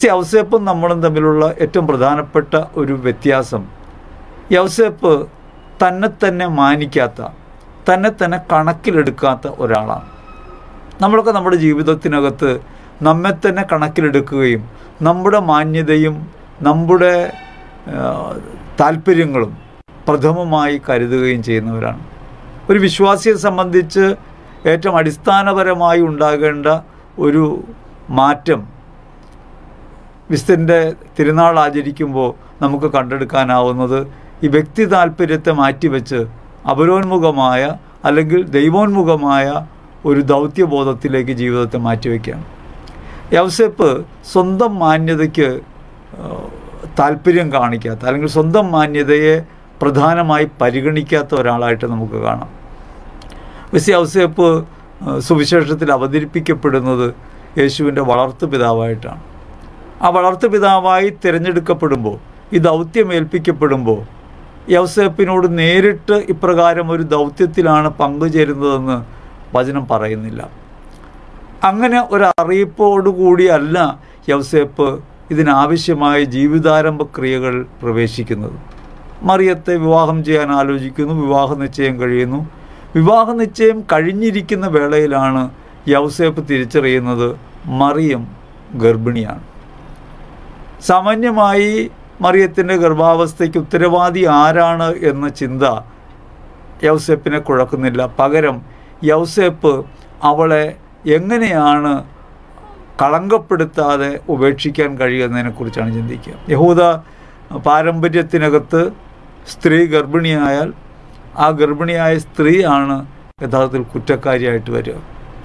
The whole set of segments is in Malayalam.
യൗസേപ്പും നമ്മളും തമ്മിലുള്ള ഏറ്റവും പ്രധാനപ്പെട്ട ഒരു വ്യത്യാസം, യൗസേപ്പ് തന്നെ മാനിക്കാത്ത, തന്നെ കണക്കിലെടുക്കാത്ത ഒരാളാണ്. നമ്മളൊക്കെ നമ്മുടെ ജീവിതത്തിനകത്ത് നമ്മെ തന്നെ കണക്കിലെടുക്കുകയും നമ്മുടെ മാന്യതയും നമ്മുടെ താല്പര്യങ്ങളും പ്രഥമമായി കരുതുകയും ചെയ്യുന്നവരാണ്. ഒരു വിശ്വാസിയെ സംബന്ധിച്ച് ഏറ്റവും അടിസ്ഥാനപരമായി ഉണ്ടാകേണ്ട ഒരു മാറ്റം വിശുദ്ധൻ്റെ തിരുനാൾ ആചരിക്കുമ്പോൾ നമുക്ക് കണ്ടെടുക്കാനാവുന്നത് ഈ വ്യക്തി താല്പര്യത്തെ മാറ്റിവെച്ച് അപരോന്മുഖമായ അല്ലെങ്കിൽ ദൈവോന്മുഖമായ ഒരു ദൗത്യബോധത്തിലേക്ക് ജീവിതത്തെ മാറ്റിവെക്കുകയാണ്. യൗസേപ്പ് സ്വന്തം മാന്യതയ്ക്ക് താല്പര്യം കാണിക്കാത്ത അല്ലെങ്കിൽ സ്വന്തം മാന്യതയെ പ്രധാനമായി പരിഗണിക്കാത്ത ഒരാളായിട്ട് നമുക്ക് കാണാം. യൗസേപ്പ് സുവിശേഷത്തിൽ അവതരിപ്പിക്കപ്പെടുന്നത് യേശുവിൻ്റെ വളർത്തു പിതാവായിട്ടാണ്. ആ വളർത്തു പിതാവായി തിരഞ്ഞെടുക്കപ്പെടുമ്പോൾ, ഈ ദൗത്യം ഏൽപ്പിക്കപ്പെടുമ്പോൾ യൗസേപ്പിനോട് നേരിട്ട് ഇപ്രകാരം ഒരു ദൗത്യത്തിലാണ് പങ്കുചേരുന്നതെന്ന് വചനം പറയുന്നില്ല. അങ്ങനെ ഒരു അറിയിപ്പോടുകൂടിയല്ല യൗസേപ്പ് ഇതിനാവശ്യമായ ജീവിതാരംഭ ക്രിയകൾ പ്രവേശിക്കുന്നത്. മറിയത്തെ വിവാഹം ചെയ്യാൻ ആലോചിക്കുന്നു, വിവാഹ നിശ്ചയം കഴിയുന്നു. വിവാഹ നിശ്ചയം കഴിഞ്ഞിരിക്കുന്ന വേളയിലാണ് യൗസേപ്പ് തിരിച്ചറിയുന്നത് മറിയം ഗർഭിണിയാണ്. സാമാന്യമായി മറിയത്തിൻ്റെ ഗർഭാവസ്ഥയ്ക്ക് ഉത്തരവാദി ആരാണ് എന്ന ചിന്ത യൗസേപ്പിനെ കുഴക്കുന്നില്ല. പകരം യൗസേപ്പ് അവളെ എങ്ങനെയാണ് കളങ്കപ്പെടുത്താതെ ഉപേക്ഷിക്കാൻ കഴിയുന്നതിനെക്കുറിച്ചാണ് ചിന്തിക്കുക. യഹൂദ പാരമ്പര്യത്തിനകത്ത് സ്ത്രീ ഗർഭിണിയായാൽ ആ ഗർഭിണിയായ സ്ത്രീയാണ് യഥാർത്ഥത്തിൽ കുറ്റക്കാരിയായിട്ട് വരിക.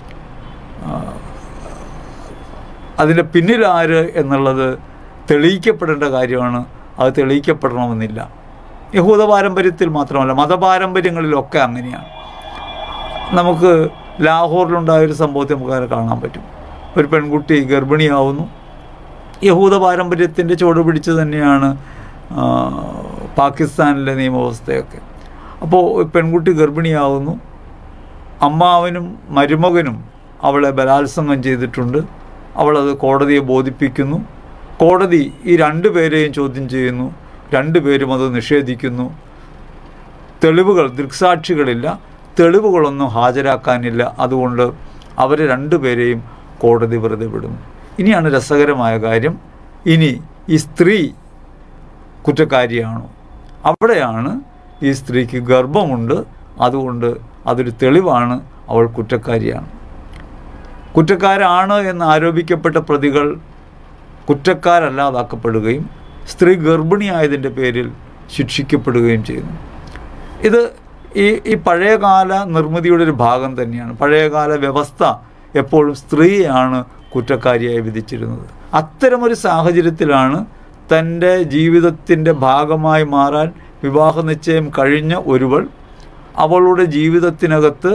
അതിൻ്റെ പിന്നിലാര് എന്നുള്ളത് തെളിയിക്കപ്പെടേണ്ട കാര്യമാണ്. അത് തെളിയിക്കപ്പെടണമെന്നില്ല. യഹൂദ പാരമ്പര്യത്തിൽ മാത്രമല്ല, മതപാരമ്പര്യങ്ങളിലൊക്കെ അങ്ങനെയാണ്. നമുക്ക് ലാഹോറിലുണ്ടായൊരു സംഭവത്തെ നമുക്ക് കാണാൻ പറ്റും. ഒരു പെൺകുട്ടി ഗർഭിണിയാവുന്നു. യഹൂദ പാരമ്പര്യത്തിൻ്റെ ചുവട് പിടിച്ച് തന്നെയാണ് പാകിസ്ഥാനിലെ നിയമവ്യവസ്ഥയൊക്കെ. അപ്പോൾ പെൺകുട്ടി ഗർഭിണിയാവുന്നു. അമ്മാവനും മരുമകനും അവളെ ബലാത്സംഗം ചെയ്തിട്ടുണ്ട്. അവളത് കോടതിയെ ബോധിപ്പിക്കുന്നു. കോടതി ഈ രണ്ടുപേരെയും ചോദ്യം ചെയ്യുന്നു. രണ്ടുപേരും അത് നിഷേധിക്കുന്നു. തെളിവുകൾ, ദൃക്സാക്ഷികളില്ല, തെളിവുകളൊന്നും ഹാജരാക്കാനില്ല. അതുകൊണ്ട് അവരെ രണ്ടുപേരെയും കോടതി വെറുതെ വിടുന്നു. ഇനിയാണ് രസകരമായ കാര്യം. ഇനി ഈ സ്ത്രീ കുറ്റക്കാരിയാണോ? അവിടെയാണ് ഈ സ്ത്രീക്ക് ഗർഭമുണ്ട്, അതുകൊണ്ട് അതൊരു തെളിവാണ് അവൾ കുറ്റക്കാരിയാണ്. കുറ്റക്കാരാണ് എന്ന് ആരോപിക്കപ്പെട്ട പ്രതികൾ കുറ്റക്കാരല്ലാതാക്കപ്പെടുകയും സ്ത്രീ ഗർഭിണിയായതിൻ്റെ പേരിൽ ശിക്ഷിക്കപ്പെടുകയും ചെയ്യുന്നു. ഇത് ഈ പഴയകാല നിർമ്മിതിയുടെ ഒരു ഭാഗം തന്നെയാണ്. പഴയകാല വ്യവസ്ഥ എപ്പോഴും സ്ത്രീയാണ് കുറ്റക്കാരിയായി വിധിച്ചിരുന്നത്. അത്തരമൊരു സാഹചര്യത്തിലാണ് തൻ്റെ ജീവിതത്തിൻ്റെ ഭാഗമായി മാറാൻ വിവാഹ നിശ്ചയം കഴിഞ്ഞ ഒരുവൾ അവളുടെ ജീവിതത്തിനകത്ത്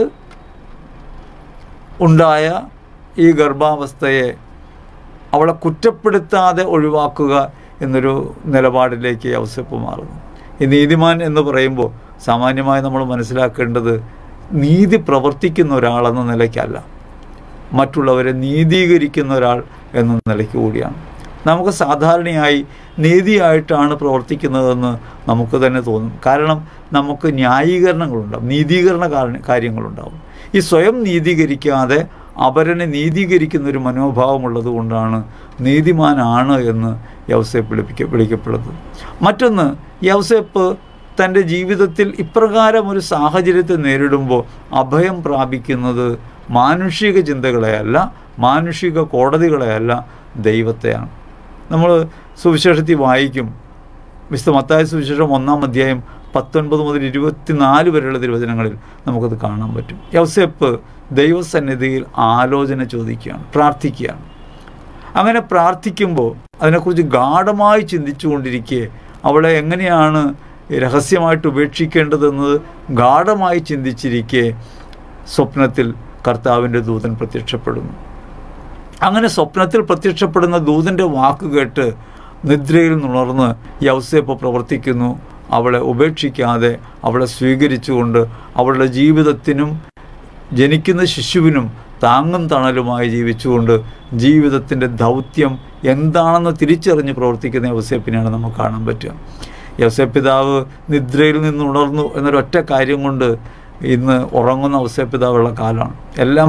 ഉണ്ടായ ഈ ഗർഭാവസ്ഥയെ അവളെ കുറ്റപ്പെടുത്താതെ ഒഴിവാക്കുക എന്നൊരു നിലപാടിലേക്ക് യൗസേപ്പ് മാറുന്നു. ഈ നീതിമാൻ എന്ന് പറയുമ്പോൾ സാമാന്യമായി നമ്മൾ മനസ്സിലാക്കേണ്ടത് നീതി പ്രവർത്തിക്കുന്ന ഒരാളെന്ന നിലയ്ക്കല്ല, മറ്റുള്ളവരെ നീതീകരിക്കുന്ന ഒരാൾ എന്ന നിലയ്ക്ക് കൂടിയാണ്. നമുക്ക് സാധാരണയായി നീതിയായിട്ടാണ് പ്രവർത്തിക്കുന്നതെന്ന് നമുക്ക് തന്നെ തോന്നും. കാരണം നമുക്ക് ന്യായീകരണങ്ങളുണ്ടാവും, നീതീകരണ കാര്യങ്ങളുണ്ടാവും. ഈ സ്വയം നീതീകരിക്കാതെ അവരനെ നീതീകരിക്കുന്നൊരു മനോഭാവമുള്ളത് കൊണ്ടാണ് നീതിമാനാണ് എന്ന് യൗസേപ്പ് വിളിക്കപ്പെടുന്നത്. മറ്റൊന്ന്, യൗസേപ്പ് തൻ്റെ ജീവിതത്തിൽ ഇപ്രകാരം ഒരു സാഹചര്യത്തെ നേരിടുമ്പോൾ അഭയം പ്രാപിക്കുന്നത് മാനുഷിക ചിന്തകളെയല്ല, മാനുഷിക കോടതികളെയല്ല, ദൈവത്തെയാണ്. നമ്മൾ സുവിശേഷത്തിൽ വായിക്കും, വിശുദ്ധ മത്തായി സുവിശേഷം 1-ാം അധ്യായം 19 മുതൽ 24 വരെയുള്ള തിരുവചനങ്ങളിൽ നമുക്കത് കാണാൻ പറ്റും. യൗസേപ്പ് ദൈവസന്നിധിയിൽ ആലോചന ചോദിക്കുകയാണ്, പ്രാർത്ഥിക്കുകയാണ്. അങ്ങനെ പ്രാർത്ഥിക്കുമ്പോൾ അതിനെക്കുറിച്ച് ഗാഢമായി ചിന്തിച്ചു കൊണ്ടിരിക്കെ അവളെ എങ്ങനെയാണ് രഹസ്യമായിട്ട് ഉപേക്ഷിക്കേണ്ടതെന്നത് ഗാഢമായി ചിന്തിച്ചിരിക്കെ സ്വപ്നത്തിൽ കർത്താവിൻ്റെ ദൂതൻ പ്രത്യക്ഷപ്പെടുന്നു. അങ്ങനെ സ്വപ്നത്തിൽ പ്രത്യക്ഷപ്പെടുന്ന ദൂതൻ്റെ വാക്ക് കേട്ട് നിദ്രയിൽ നുണർന്ന് യൗസേപ്പ് പ്രവർത്തിക്കുന്നു. അവളെ ഉപേക്ഷിക്കാതെ അവളെ സ്വീകരിച്ചുകൊണ്ട് അവളുടെ ജീവിതത്തിനും ജനിക്കുന്ന ശിശുവിനും താങ്ങും തണലുമായി ജീവിച്ചുകൊണ്ട് ജീവിതത്തിൻ്റെ ദൗത്യം എന്താണെന്ന് തിരിച്ചറിഞ്ഞ് പ്രവർത്തിക്കുന്ന യൗസേപ്പിനെയാണ് നമുക്ക് കാണാൻ പറ്റുക. യൗസേപ്പ് പിതാവ് നിദ്രയിൽ നിന്ന് ഉണർന്നു എന്നൊരൊറ്റ കാര്യം കൊണ്ട് ഇന്ന് ഉറങ്ങുന്ന യൗസേപ്പ് പിതാവുള്ള കാലമാണ്. എല്ലാം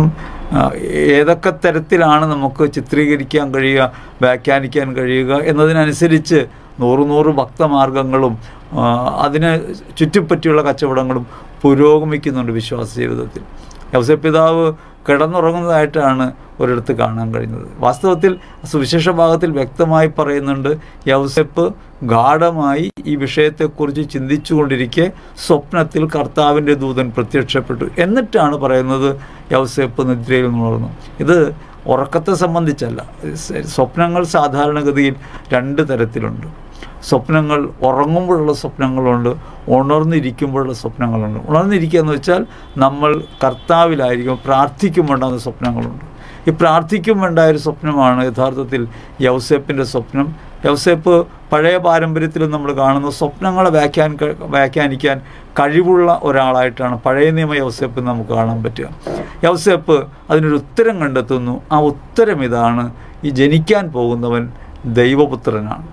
ഏതൊക്കെ തരത്തിലാണ് നമുക്ക് ചിത്രീകരിക്കാൻ കഴിയുക, വ്യാഖ്യാനിക്കാൻ കഴിയുക എന്നതിനനുസരിച്ച് നൂറ് ഭക്തമാർഗങ്ങളും അതിനെ ചുറ്റിപ്പറ്റിയുള്ള കച്ചവടങ്ങളും പുരോഗമിക്കുന്നുണ്ട് വിശ്വാസ ജീവിതത്തിൽ. യൗസേപ്പ് പിതാവ് കിടന്നുറങ്ങുന്നതായിട്ടാണ് ഒരിടത്ത് കാണാൻ കഴിയുന്നത്. വാസ്തവത്തിൽ സുവിശേഷ ഭാഗത്തിൽ വ്യക്തമായി പറയുന്നുണ്ട്, യൗസേപ്പ് ഗാഢമായി ഈ വിഷയത്തെക്കുറിച്ച് ചിന്തിച്ചു കൊണ്ടിരിക്കെ സ്വപ്നത്തിൽ കർത്താവിൻ്റെ ദൂതൻ പ്രത്യക്ഷപ്പെട്ടു. എന്നിട്ടാണ് പറയുന്നത് യൗസേപ്പ് നിദ്രയിൽ ഉണർന്നു. ഇത് ഉറക്കത്തെ സംബന്ധിച്ചല്ല. സ്വപ്നങ്ങൾ സാധാരണഗതിയിൽ 2 തരത്തിലുണ്ട്. സ്വപ്നങ്ങൾ ഉറങ്ങുമ്പോഴുള്ള സ്വപ്നങ്ങളുണ്ട്, ഉണർന്നിരിക്കുമ്പോഴുള്ള സ്വപ്നങ്ങളുണ്ട്. ഉണർന്നിരിക്കുക എന്ന് വെച്ചാൽ നമ്മൾ കർത്താവിലായിരിക്കും, പ്രാർത്ഥിക്കുമ്പോണ്ടാകുന്ന സ്വപ്നങ്ങളുണ്ട്. ഈ പ്രാർത്ഥിക്കുമ്പോണ്ടായൊരു സ്വപ്നമാണ് യഥാർത്ഥത്തിൽ യൗസേപ്പിൻ്റെ സ്വപ്നം. യൗസേപ്പ് പഴയ പാരമ്പര്യത്തിലും നമ്മൾ കാണുന്ന സ്വപ്നങ്ങളെ വ്യാഖ്യാനിക്കാൻ കഴിവുള്ള ഒരാളായിട്ടാണ് പഴയ നിയമ യൗസേപ്പ് നമുക്ക് കാണാൻ പറ്റുക. യൗസേപ്പ് അതിനൊരു ഉത്തരം കണ്ടെത്തുന്നു. ആ ഉത്തരം ഇതാണ്: ഈ ജനിക്കാൻ പോകുന്നവൻ ദൈവപുത്രനാണ്.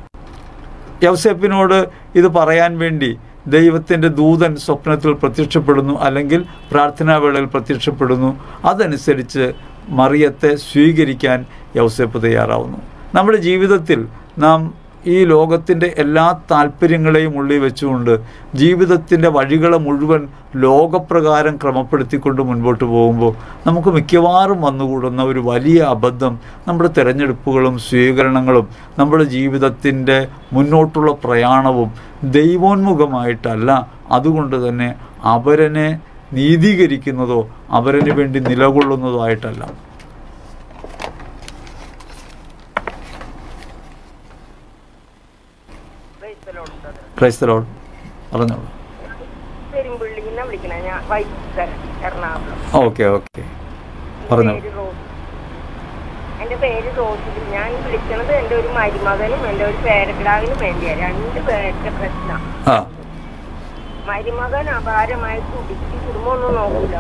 യൗസേപ്പിനോട് ഇത് പറയാൻ വേണ്ടി ദൈവത്തിൻ്റെ ദൂതൻ സ്വപ്നത്തിൽ പ്രത്യക്ഷപ്പെടുന്നു, അല്ലെങ്കിൽ പ്രാർത്ഥനാവേളയിൽ പ്രത്യക്ഷപ്പെടുന്നു. അതനുസരിച്ച് മറിയത്തെ സ്വീകരിക്കാൻ യൗസേപ്പ് തയ്യാറാവുന്നു. നമ്മുടെ ജീവിതത്തിൽ നാം ഈ ലോകത്തിൻ്റെ എല്ലാ താല്പര്യങ്ങളെയും ഉള്ളിൽ വെച്ചുകൊണ്ട് ജീവിതത്തിൻ്റെ വഴികളെ മുഴുവൻ ലോകപ്രകാരം ക്രമപ്പെടുത്തിക്കൊണ്ട് മുൻപോട്ട് പോകുമ്പോൾ നമുക്ക് മിക്കവാറും വന്നുകൂടുന്ന ഒരു വലിയ അബദ്ധം നമ്മുടെ തിരഞ്ഞെടുപ്പുകളും സ്വീകരണങ്ങളും നമ്മുടെ ജീവിതത്തിൻ്റെ മുന്നോട്ടുള്ള പ്രയാണവും ദൈവോന്മുഖമായിട്ടല്ല. അതുകൊണ്ട് തന്നെ അവരനെ നീതീകരിക്കുന്നതോ അവരന് വേണ്ടി നിലകൊള്ളുന്നതോ ആയിട്ടല്ല. ക്രൈസ്ത ലോർഡ് പറഞ്ഞോളൂ. ഓക്കെ പറഞ്ഞോളൂ. എൻ്റെ പേര് റോസിൽ. ഞാൻ വിളിക്കണത് എൻ്റെ ഒരു മരുമകനും എൻ്റെ ഒരു പേരക്കിടാവിനും വേണ്ടിയാണ്. 2 പേരുടെ പ്രശ്നം. മരുമകൻ അപാരമായി കുടിച്ച് കുടുംബമൊന്നും നോക്കൂല.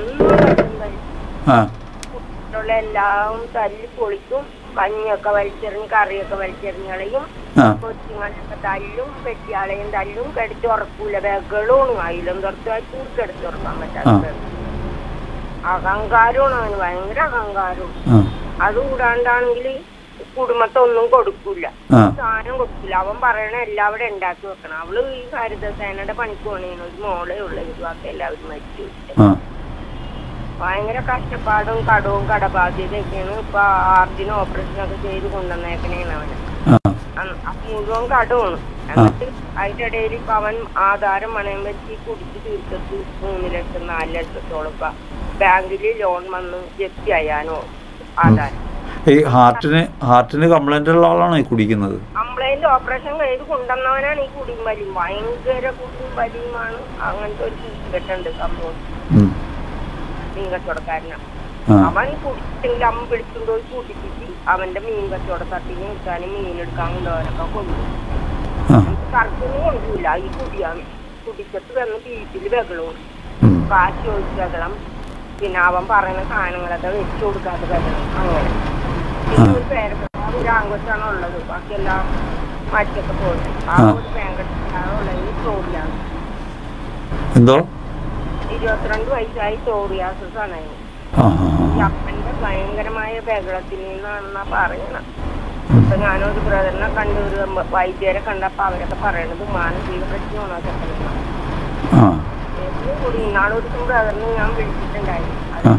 കുട്ടികളുടെ എല്ലാം തല്ലി പൊളിക്കും. കഞ്ഞിയൊക്കെ വലിച്ചെറിഞ്ഞ് കറിയൊക്കെ വലിച്ചെറിഞ്ഞളയും. കൊച്ചുങ്ങളൊക്കെ തല്ലും, പെട്ടിയാളെയും തല്ലും. കെടുത്തുറക്കൂല. ബഹളവും ആയില്ലും തുറച്ചായിട്ട് കെടുത്തുറക്കാൻ പറ്റാത്ത അഹങ്കാരമാണ് അവന്. ഭയങ്കര അഹങ്കാരവും. അതുകൂടാണ്ടാണെങ്കിൽ കുടുംബത്തൊന്നും കൊടുക്കൂല, സാധനം കൊടുക്കില്ല. അവൻ പറയണ എല്ലാവരും ഉണ്ടാക്കി വെക്കണം. അവള് ഈ ഹരിതസേനയുടെ പണിക്ക് പോണേന് ഒരു മോളേ ഉള്ളു. ബാക്കി എല്ലാവരും മരിച്ചു. ഭയങ്കര കഷ്ടപ്പാടും കടവും കടബാധ്യതയൊക്കെയാണ്. ഇപ്പൊ ആർജിന് ഓപ്പറേഷനൊക്കെ ചെയ്ത് കൊണ്ടുവന്നേക്കണേന്ന് അവന്. മുഴുവൻ കടമാണ്. എന്നിട്ട് അതിന്റെ ഇടയിൽ ഇപ്പൊ അവൻ ആധാരം പണയം വെച്ച് കുടിച്ച് തീർത്തിട്ട് 3 ലക്ഷം 4 ലക്ഷത്തോളം ഇപ്പൊ ബാങ്കില് ലോൺ വന്ന് ജപ്തി ചെയ്യാനോ ആധാരം. ഈ ഹാർട്ടിന് കംപ്ലൈന്റ് ഉള്ള ആളാണോ ഈ കുടിക്കുന്നത്? കംപ്ലൈന്റ് ഓപ്പറേഷൻ ചെയ്ത് കൊണ്ടുവന്നവനാണ് ഈ കുടിയും വലിയും. ഭയങ്കര കുടിയും വലിയുമാണ്. അങ്ങനത്തെ ഒരു കൂട്ടുകെട്ടുണ്ട് സംഭവം. മീൻ കച്ചവടക്കാരനാണ് അവൻ. കുടിച്ചെങ്കിൽ അമ്മ പിടിച്ചുകൊണ്ട് പോയി കൂട്ടിപ്പിച്ച് അവന്റെ മീൻ കച്ചവട തട്ടിന് എടുക്കാനും മീനെടുക്കാൻ കൊണ്ടുപോകാനൊക്കെ കൊണ്ടുപോകും. കറക്കൊന്നും കൊണ്ടുപോയില്ല. ഈ കുടിയാണ്. കുടിച്ചത്ത് വന്ന് വീട്ടില് ബഹളവും, കാശ് ചോദിച്ച ബഹളം, പിന്നെ അവൻ പറയുന്ന സാധനങ്ങളൊക്കെ വെച്ചു കൊടുക്കാത്ത ബഹളം. അങ്ങനെ പിന്നെ ഒരു പേരക്കാവ് ഒരു ആങ്കൊച്ചാണ് ഉള്ളത്. ബാക്കിയെല്ലാം മാറ്റിയൊക്കെ പോയിട്ട് ആ ഒരു പേങ്കട്ടുള്ളത് സ്റ്റോറിയാണ്. 22 വയസ്സായി സോറിയാസിസ് ആണ് അതിന്. ഈ അപ്പന്റെ ഭയങ്കരമായ ബഹളത്തിൽ നിന്നാണെന്നാ പറയണത്. ഇപ്പൊ ഞാനൊരു ബ്രദറിനെ കണ്ട് ഒരു വൈദ്യരെ കണ്ടപ്പോ അവരൊക്കെ പറയണത് മാനസിക പ്രശ്നമാണോ ചെക്കനാണ്. കൂടി ഇന്നാളൊരു ദിവസം ബ്രദറിന് ഞാൻ വിളിച്ചിട്ടുണ്ടായിരുന്നു.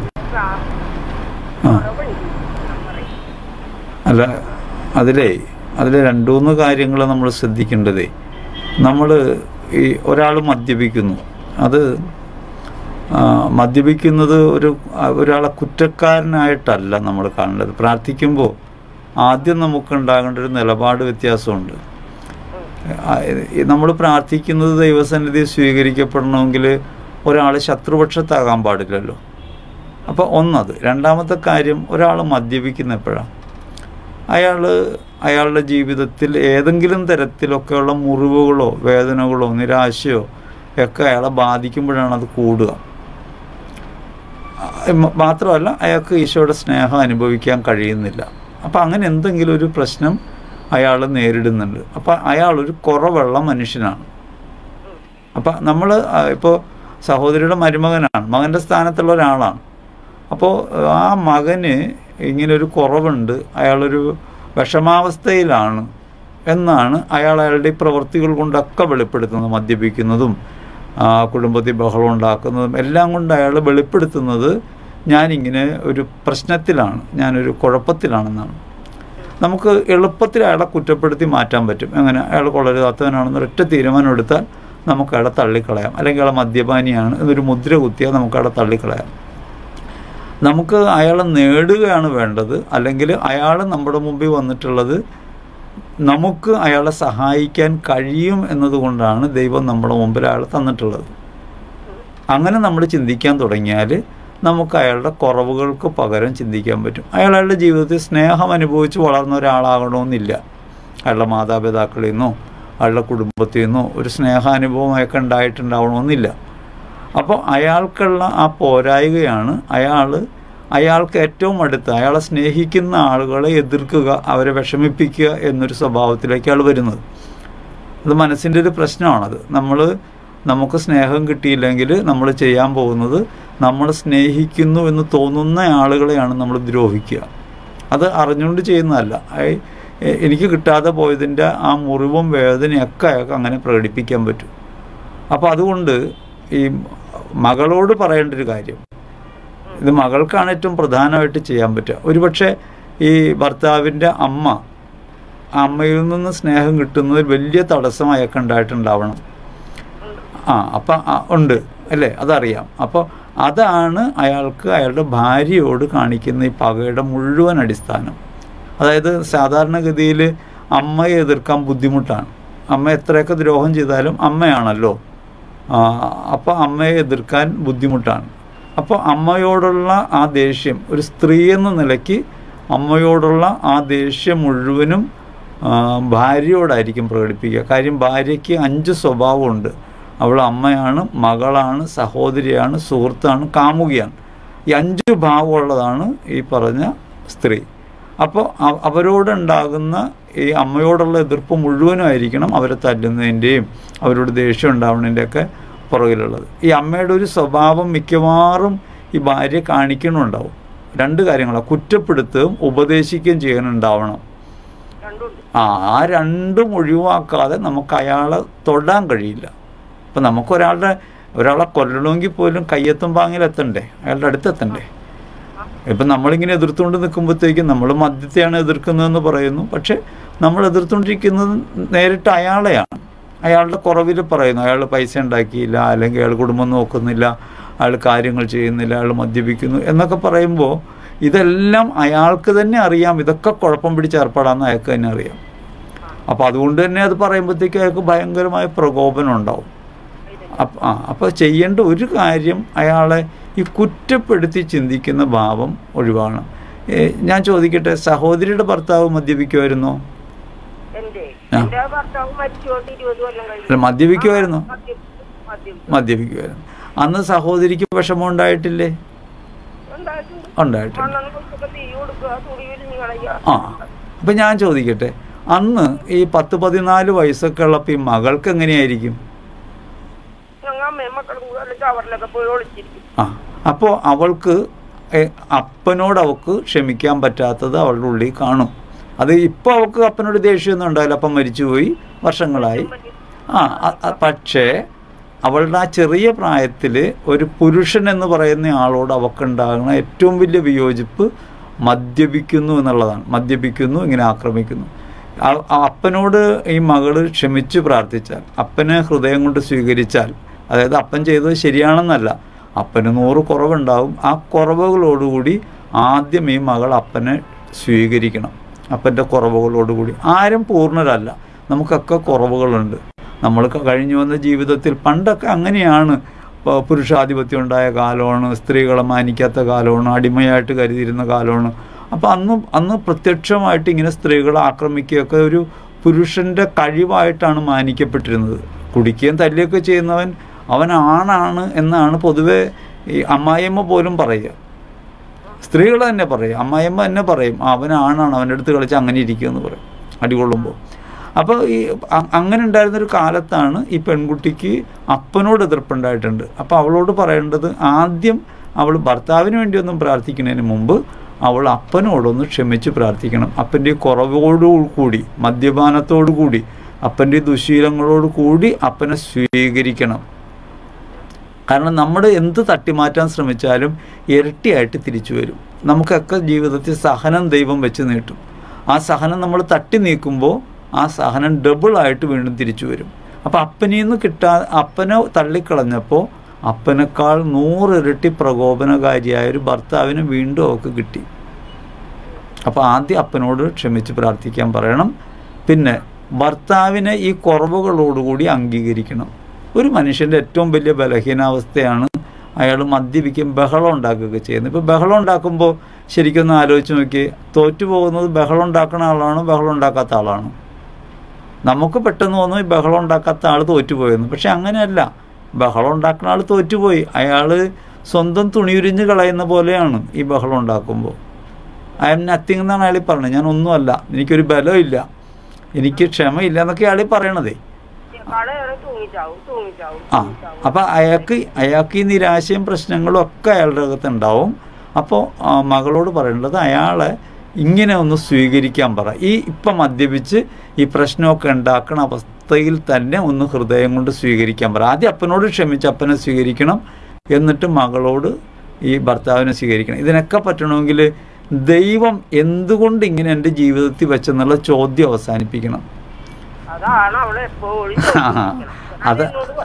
അല്ല, അതിലെ 2-3 കാര്യങ്ങൾ നമ്മൾ ശ്രദ്ധിക്കേണ്ടതേ. നമ്മൾ ഈ ഒരാൾ മദ്യപിക്കുന്നു, അത് മദ്യപിക്കുന്നത് ഒരാളെ കുറ്റക്കാരനായിട്ടല്ല നമ്മൾ കാണേണ്ടത്. പ്രാർത്ഥിക്കുമ്പോൾ ആദ്യം നമുക്കുണ്ടാകേണ്ട ഒരു നിലപാട് വ്യത്യാസമുണ്ട്. നമ്മൾ പ്രാർത്ഥിക്കുന്നത് ദൈവസന്നിധി സ്വീകരിക്കപ്പെടണമെങ്കിൽ ഒരാൾ ശത്രുപക്ഷത്താകാൻ പാടില്ലല്ലോ. അപ്പോൾ ഒന്നത്. രണ്ടാമത്തെ കാര്യം, ഒരാൾ മദ്യപിക്കുന്ന എപ്പോഴാണ്? അയാളുടെ ജീവിതത്തിൽ ഏതെങ്കിലും തരത്തിലൊക്കെയുള്ള മുറിവുകളോ വേദനകളോ നിരാശയോ ഒക്കെ അയാളെ ബാധിക്കുമ്പോഴാണ് അത് കൂടുക. മാത്രമല്ല അയാൾക്ക് ഈശോയുടെ സ്നേഹം അനുഭവിക്കാൻ കഴിയുന്നില്ല. അപ്പോൾ അങ്ങനെ എന്തെങ്കിലും ഒരു പ്രശ്നം അയാൾ നേരിടുന്നുണ്ട്. അപ്പോൾ അയാളൊരു കുറവുള്ള മനുഷ്യനാണ്. അപ്പം നമ്മൾ ഇപ്പോൾ സഹോദരിയുടെ മരുമകനാണ്, മകൻ്റെ സ്ഥാനത്തുള്ള ഒരാളാണ്. അപ്പോൾ ആ മകന് ഇങ്ങനൊരു കുറവുണ്ട്, അയാളൊരു വിഷമാവസ്ഥയിലാണ് എന്നാണ് അയാളുടെ പ്രവൃത്തികൾ കൊണ്ടൊക്കെ വെളിപ്പെടുത്തുന്നത്. മദ്യപിക്കുന്നതും കുടുംബത്തിൽ ബഹളം ഉണ്ടാക്കുന്നതും എല്ലാം കൊണ്ട് അയാൾ വെളിപ്പെടുത്തുന്നത് ഞാനിങ്ങനെ ഒരു പ്രശ്നത്തിലാണ്, ഞാനൊരു കുഴപ്പത്തിലാണെന്നാണ്. നമുക്ക് എളുപ്പത്തിൽ അയാളെ കുറ്റപ്പെടുത്തി മാറ്റാൻ പറ്റും. എങ്ങനെ? അയാൾ കൊള്ളരുതാത്തവനാണെന്ന് ഒരൊറ്റ തീരുമാനം എടുത്താൽ നമുക്ക് അയാളെ തള്ളിക്കളയാം. അല്ലെങ്കിൽ അയാളെ മദ്യപാനിയാണ് എന്നൊരു മുദ്ര കുത്തിയാൽ നമുക്ക് അയാളെ തള്ളിക്കളയാം. നമുക്ക് അയാളെ നേടുകയാണ് വേണ്ടത്. അല്ലെങ്കിൽ അയാൾ നമ്മുടെ മുമ്പിൽ വന്നിട്ടുള്ളത് നമുക്ക് അയാളെ സഹായിക്കാൻ കഴിയും എന്നതുകൊണ്ടാണ് ദൈവം നമ്മുടെ മുമ്പിൽ അയാളെ തന്നിട്ടുള്ളത്. അങ്ങനെ നമ്മൾ ചിന്തിക്കാൻ തുടങ്ങിയാൽ നമുക്ക് അയാളുടെ കുറവുകൾക്ക് പകരം ചിന്തിക്കാൻ പറ്റും. അയാളുടെ ജീവിതത്തിൽ സ്നേഹം അനുഭവിച്ച് വളർന്ന ഒരാളാകണമെന്നില്ല. അയാളുടെ മാതാപിതാക്കളിൽ നിന്നോ അയാളുടെ കുടുംബത്തിൽ നിന്നോ ഒരു സ്നേഹാനുഭവമൊക്കെ ഉണ്ടായിട്ടുണ്ടാവണമെന്നില്ല. അപ്പോൾ അയാൾക്കുള്ള ആ പോരായ്കയാണ് അയാൾക്ക് ഏറ്റവും അടുത്ത് അയാളെ സ്നേഹിക്കുന്ന ആളുകളെ എതിർക്കുക, അവരെ വിഷമിപ്പിക്കുക എന്നൊരു സ്വഭാവത്തിലേക്ക് അയാൾ വരുന്നത്. അത് മനസ്സിൻ്റെ ഒരു പ്രശ്നമാണത്. നമുക്ക് സ്നേഹം കിട്ടിയില്ലെങ്കിൽ നമ്മൾ ചെയ്യാൻ പോകുന്നത് നമ്മൾ സ്നേഹിക്കുന്നു എന്ന് തോന്നുന്ന ആളുകളെയാണ് നമ്മൾ ദ്രോഹിക്കുക. അത് അറിഞ്ഞുകൊണ്ട് ചെയ്യുന്നതല്ല. എനിക്ക് കിട്ടാതെ പോയതിൻ്റെ ആ മുറിവും വേദനയൊക്കെ അയാൾക്ക് അങ്ങനെ പ്രകടിപ്പിക്കാൻ പറ്റും. അപ്പോൾ അതുകൊണ്ട് ഈ മകളോട് പറയേണ്ട ഒരു കാര്യം, ഇത് മകൾക്കാണ് ഏറ്റവും പ്രധാനമായിട്ട് ചെയ്യാൻ പറ്റുക. ഒരുപക്ഷെ ഈ ഭർത്താവിൻ്റെ അമ്മയിൽ നിന്ന് സ്നേഹം കിട്ടുന്നതിൽ വലിയ തടസ്സം അയാൾക്ക് ഉണ്ടായിട്ടുണ്ടാവണം. അപ്പം ഉണ്ട് അല്ലേ, അതറിയാം. അപ്പോൾ അതാണ് അയാൾക്ക് അയാളുടെ ഭാര്യയോട് കാണിക്കുന്ന ഈ പകയുടെ മുഴുവൻ അടിസ്ഥാനം. അതായത് സാധാരണഗതിയിൽ അമ്മയെ എതിർക്കാൻ ബുദ്ധിമുട്ടാണ്. അമ്മ എത്രയൊക്കെ ദ്രോഹം ചെയ്താലും അമ്മയാണല്ലോ. അപ്പോൾ അമ്മയെ എതിർക്കാൻ ബുദ്ധിമുട്ടാണ്. അപ്പോൾ അമ്മയോടുള്ള ആ ദേഷ്യം, ഒരു സ്ത്രീ എന്ന നിലയ്ക്ക് അമ്മയോടുള്ള ആ ദേഷ്യം മുഴുവനും ഭാര്യയോടായിരിക്കും പ്രകടിപ്പിക്കുക. കാര്യം ഭാര്യയ്ക്ക് 5 സ്വഭാവമുണ്ട്. അവൾ അമ്മയാണ്, മകളാണ്, സഹോദരിയാണ്, സുഹൃത്താണ്, കാമുകിയാണ്. ഈ 5 ഭാവമുള്ളതാണ് ഈ പറഞ്ഞ സ്ത്രീ. അപ്പോൾ അവരോടുണ്ടാകുന്ന ഈ അമ്മയോടുള്ള എതിർപ്പ് മുഴുവനുമായിരിക്കണം അവരെ തല്ലുന്നതിൻ്റെയും അവരോട് ദേഷ്യം ഉണ്ടാവുന്നതിൻ്റെയൊക്കെ പുറകിലുള്ളത്. ഈ അമ്മയുടെ ഒരു സ്വഭാവം മിക്കവാറും ഈ ഭാര്യ കാണിക്കണമുണ്ടാവും. 2 കാര്യങ്ങളാണ്, കുറ്റപ്പെടുത്തുകയും ഉപദേശിക്കുകയും ചെയ്യാനുണ്ടാവണം. ആ 2ഉം ഒഴിവാക്കാതെ നമുക്ക് അയാളെ തൊടാൻ കഴിയില്ല. അപ്പം നമുക്ക് ഒരാളെ കൊല്ലണമെങ്കിൽ പോലും കയ്യെത്തും പാങ്ങിലെത്തണ്ടേ, അയാളുടെ അടുത്തെത്തണ്ടേ. ഇപ്പം നമ്മളിങ്ങനെ എതിർത്തുകൊണ്ട് നിൽക്കുമ്പോഴത്തേക്കും നമ്മൾ മദ്യത്തെയാണ് എതിർക്കുന്നതെന്ന് പറയുന്നു. പക്ഷെ നമ്മൾ എതിർത്തുകൊണ്ടിരിക്കുന്നത് നേരിട്ട് അയാളെയാണ്. അയാളുടെ കുറവിൽ പറയുന്നു, അയാൾ പൈസ ഉണ്ടാക്കിയില്ല, അല്ലെങ്കിൽ അയാൾ കുടുംബം നോക്കുന്നില്ല, അയാൾ കാര്യങ്ങൾ ചെയ്യുന്നില്ല, അയാൾ മദ്യപിക്കുന്നു എന്നൊക്കെ പറയുമ്പോൾ ഇതെല്ലാം അയാൾക്ക് തന്നെ അറിയാം. ഇതൊക്കെ കുഴപ്പം പിടിച്ച് ഏർപ്പെടാമെന്ന് അയാൾക്ക് തന്നെ അറിയാം. അപ്പോൾ അതുകൊണ്ട് തന്നെ അത് പറയുമ്പോഴത്തേക്കും അയാൾക്ക് ഭയങ്കരമായ പ്രകോപനം ഉണ്ടാവും. അപ്പോൾ ചെയ്യേണ്ട ഒരു കാര്യം അയാളെ ഈ കുറ്റപ്പെടുത്തി ചിന്തിക്കുന്ന ഭാവം ഒഴിവാണ്. ഞാൻ ചോദിക്കട്ടെ, സഹോദരിയുടെ ഭർത്താവ് മദ്യപിക്കുമായിരുന്നോ? മദ്യപിക്കുമായിരുന്നു. അന്ന് സഹോദരിക്ക് വിഷമം ഉണ്ടായിട്ടില്ലേ? ഉണ്ടായിട്ടുണ്ട്. അപ്പം ഞാൻ ചോദിക്കട്ടെ, അന്ന് ഈ 10-14 വയസ്സൊക്കെ ഉള്ളപ്പോൾ ഈ മകൾക്ക് എങ്ങനെയായിരിക്കും? അപ്പോൾ അവൾക്ക് അപ്പനോട് അവൾക്ക് ക്ഷമിക്കാൻ പറ്റാത്തത് അവളുടെ ഉള്ളിൽ കാണും. അത് ഇപ്പോൾ അവൾക്ക് അപ്പനോട് ദേഷ്യമൊന്നും ഉണ്ടാവില്ല, അപ്പം മരിച്ചുപോയി, വർഷങ്ങളായി. പക്ഷേ അവളുടെ ആ ചെറിയ പ്രായത്തിൽ ഒരു പുരുഷൻ എന്ന് പറയുന്ന ആളോട് അവൾക്കുണ്ടാകുന്ന ഏറ്റവും വലിയ വിയോജിപ്പ് മദ്യപിക്കുന്നു എന്നുള്ളതാണ്. മദ്യപിക്കുന്നു, ഇങ്ങനെ ആക്രമിക്കുന്നു. അപ്പനോട് ഈ മകള് ക്ഷമിച്ച് പ്രാർത്ഥിച്ചാൽ, അപ്പനെ ഹൃദയം കൊണ്ട് സ്വീകരിച്ചാൽ, അതായത് അപ്പൻ ചെയ്തത് ശരിയാണെന്നല്ല, അപ്പന് 100 കുറവുണ്ടാവും. ആ കുറവുകളോടുകൂടി ആദ്യം ഈ മകൾ അപ്പനെ സ്വീകരിക്കണം. അപ്പൻ്റെ കുറവുകളോടുകൂടി. ആരും പൂർണ്ണരല്ല, നമുക്കൊക്കെ കുറവുകളുണ്ട്. നമ്മൾ കഴിഞ്ഞു വന്ന ജീവിതത്തിൽ പണ്ടൊക്കെ അങ്ങനെയാണ്. പുരുഷാധിപത്യം ഉണ്ടായ കാലമാണ്, സ്ത്രീകളെ മാനിക്കാത്ത കാലമാണ്, അടിമയായിട്ട് കരുതിയിരുന്ന കാലമാണ്. അപ്പോൾ അന്ന് പ്രത്യക്ഷമായിട്ട് ഇങ്ങനെ സ്ത്രീകളെ ആക്രമിക്കുകയൊക്കെ ഒരു പുരുഷൻ്റെ കഴിവായിട്ടാണ് മാനിക്കപ്പെട്ടിരുന്നത്. കുടിക്കുകയും തല്ലുകയൊക്കെ ചെയ്യുന്നവൻ അവൻ ആണാണ് എന്നാണ് പൊതുവെ ഈ അമ്മായിയമ്മ പോലും പറയുക, സ്ത്രീകൾ തന്നെ പറയും, അമ്മായിയമ്മ തന്നെ പറയും അവനാണാണ്, അവൻ്റെ അടുത്ത് കളിച്ച് അങ്ങനെ ഇരിക്കുമെന്ന് പറയും അടികൊള്ളുമ്പോൾ. അപ്പോൾ ഈ അങ്ങനെ ഉണ്ടായിരുന്നൊരു കാലത്താണ് ഈ പെൺകുട്ടിക്ക് അപ്പനോട് എതിർപ്പുണ്ടായിട്ടുണ്ട്. അപ്പോൾ അവളോട് പറയേണ്ടത്, ആദ്യം അവൾ ഭർത്താവിന് വേണ്ടിയൊന്നും പ്രാർത്ഥിക്കുന്നതിന് മുമ്പ് അവൾ അപ്പനോടൊന്ന് ക്ഷമിച്ച് പ്രാർത്ഥിക്കണം. അപ്പൻ്റെ കുറവോടുകൂടി, മദ്യപാനത്തോടു കൂടി, അപ്പൻ്റെ ദുശീലങ്ങളോട് കൂടി അപ്പനെ സ്വീകരിക്കണം. കാരണം നമ്മൾ എന്ത് തട്ടിമാറ്റാൻ ശ്രമിച്ചാലും ഇരട്ടിയായിട്ട് തിരിച്ചു വരും. നമുക്കൊക്കെ ജീവിതത്തിൽ സഹനം ദൈവം വെച്ച് നീട്ടും. ആ സഹനം നമ്മൾ തട്ടി നീക്കുമ്പോൾ ആ സഹനം ഡബിളായിട്ട് വീണ്ടും തിരിച്ചു വരും. അപ്പോൾ അപ്പനിൽ നിന്ന് അപ്പനെ തള്ളിക്കളഞ്ഞപ്പോൾ അപ്പനേക്കാൾ 100 ഇരട്ടി പ്രകോപനകാരിയായൊരു ഭർത്താവിന് വീണ്ടും അവൾക്ക് കിട്ടി. അപ്പോൾ ആദ്യം അപ്പനോട് ക്ഷമിച്ച് പ്രാർത്ഥിക്കാൻ പറയണം. പിന്നെ ഭർത്താവിനെ ഈ കുറവുകളോടുകൂടി അംഗീകരിക്കണം. ഒരു മനുഷ്യൻ്റെ ഏറ്റവും വലിയ ബലഹീനാവസ്ഥയാണ് അയാൾ മദ്യപിക്കും, ബഹളം ഉണ്ടാക്കുകയൊക്കെ ചെയ്യുന്നത്. ഇപ്പോൾ ബഹളം ഉണ്ടാക്കുമ്പോൾ ശരിക്കൊന്ന് ആലോചിച്ച് നോക്കി, തോറ്റുപോകുന്നത് ബഹളം ഉണ്ടാക്കുന്ന ആളാണോ ബഹളം ഉണ്ടാക്കാത്ത ആളാണോ? നമുക്ക് പെട്ടെന്ന് തോന്നും ഈ ബഹളം ഉണ്ടാക്കാത്ത ആൾ തോറ്റുപോയെന്ന്. പക്ഷെ അങ്ങനെയല്ല, ബഹളം ഉണ്ടാക്കുന്ന ആൾ തോറ്റുപോയി. അയാൾ സ്വന്തം തുണിയുരിഞ്ഞ് കളയുന്ന പോലെയാണ് ഈ ബഹളം ഉണ്ടാക്കുമ്പോൾ. ഐ എം നത്തിങ് എന്നാണ് അയാൾ പറഞ്ഞത്. ഞാൻ ഒന്നുമല്ല, എനിക്കൊരു ബലമില്ല, എനിക്ക് ക്ഷമയില്ല എന്നൊക്കെ അയാൾ പറയണതേ. ആ അപ്പം അയാൾക്ക് ഈ നിരാശയും പ്രശ്നങ്ങളും ഒക്കെ അയാളുടെ അകത്തുണ്ടാവും. അപ്പോൾ മകളോട് പറയേണ്ടത് അയാളെ ഇങ്ങനെ ഒന്ന് സ്വീകരിക്കാൻ പറ. ഇപ്പം മദ്യപിച്ച് ഈ പ്രശ്നമൊക്കെ ഉണ്ടാക്കണ അവസ്ഥയിൽ തന്നെ ഒന്ന് ഹൃദയം കൊണ്ട് സ്വീകരിക്കാൻ പറ. ആദ്യം അപ്പനോട് ക്ഷമിച്ച് അപ്പനെ സ്വീകരിക്കണം, എന്നിട്ട് മകളോട് ഈ ഭർത്താവിനെ സ്വീകരിക്കണം. ഇതിനൊക്കെ പറ്റണമെങ്കിൽ ദൈവം എന്തുകൊണ്ട് ഇങ്ങനെ എൻ്റെ ജീവിതത്തിൽ വെച്ചെന്നുള്ള ചോദ്യം അവസാനിപ്പിക്കണം. അത്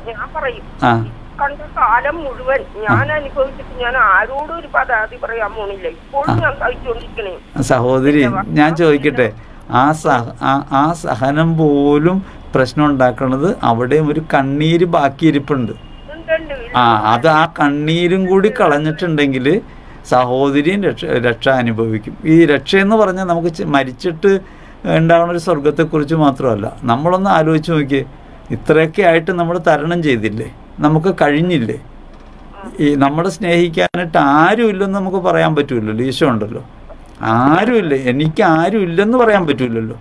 കണ്ട കാലം മുഴുവൻ ഞാൻ അനുഭവിച്ചിട്ട് ഞാൻ ആരോടും ഒരു പരാതി പറയാൻ പോണില്ല. ഇപ്പോഴും ഞാൻ കഴിച്ചുകൊണ്ടിരിക്കണേ. സഹോദരി, ഞാൻ ചോദിക്കട്ടെ, ആ സഹനം പോലും പ്രശ്നം ഉണ്ടാക്കുന്നത് അവിടെയും ഒരു കണ്ണീര് ബാക്കിയിരിപ്പുണ്ട്. അത് ആ കണ്ണീരും കൂടി കളഞ്ഞിട്ടുണ്ടെങ്കിൽ സഹോദരിയും രക്ഷ അനുഭവിക്കും. ഈ രക്ഷയെന്ന് പറഞ്ഞാൽ നമുക്ക് മരിച്ചിട്ട് ഉണ്ടാകുന്ന ഒരു സ്വർഗത്തെക്കുറിച്ച് മാത്രമല്ല. നമ്മളൊന്ന് ആലോചിച്ച് നോക്കിയേ, ഇത്രയൊക്കെ ആയിട്ട് നമ്മൾ തരണം ചെയ്തില്ലേ, നമുക്ക് കഴിഞ്ഞില്ലേ? ഈ നമ്മളെ സ്നേഹിക്കാനായിട്ട് ആരും ഇല്ലെന്ന് നമുക്ക് പറയാൻ പറ്റൂലല്ലോ. ഈശോ ഉണ്ടല്ലോ. ആരുമില്ല, എനിക്ക് ആരും ഇല്ലെന്ന് പറയാൻ പറ്റൂലല്ലോ,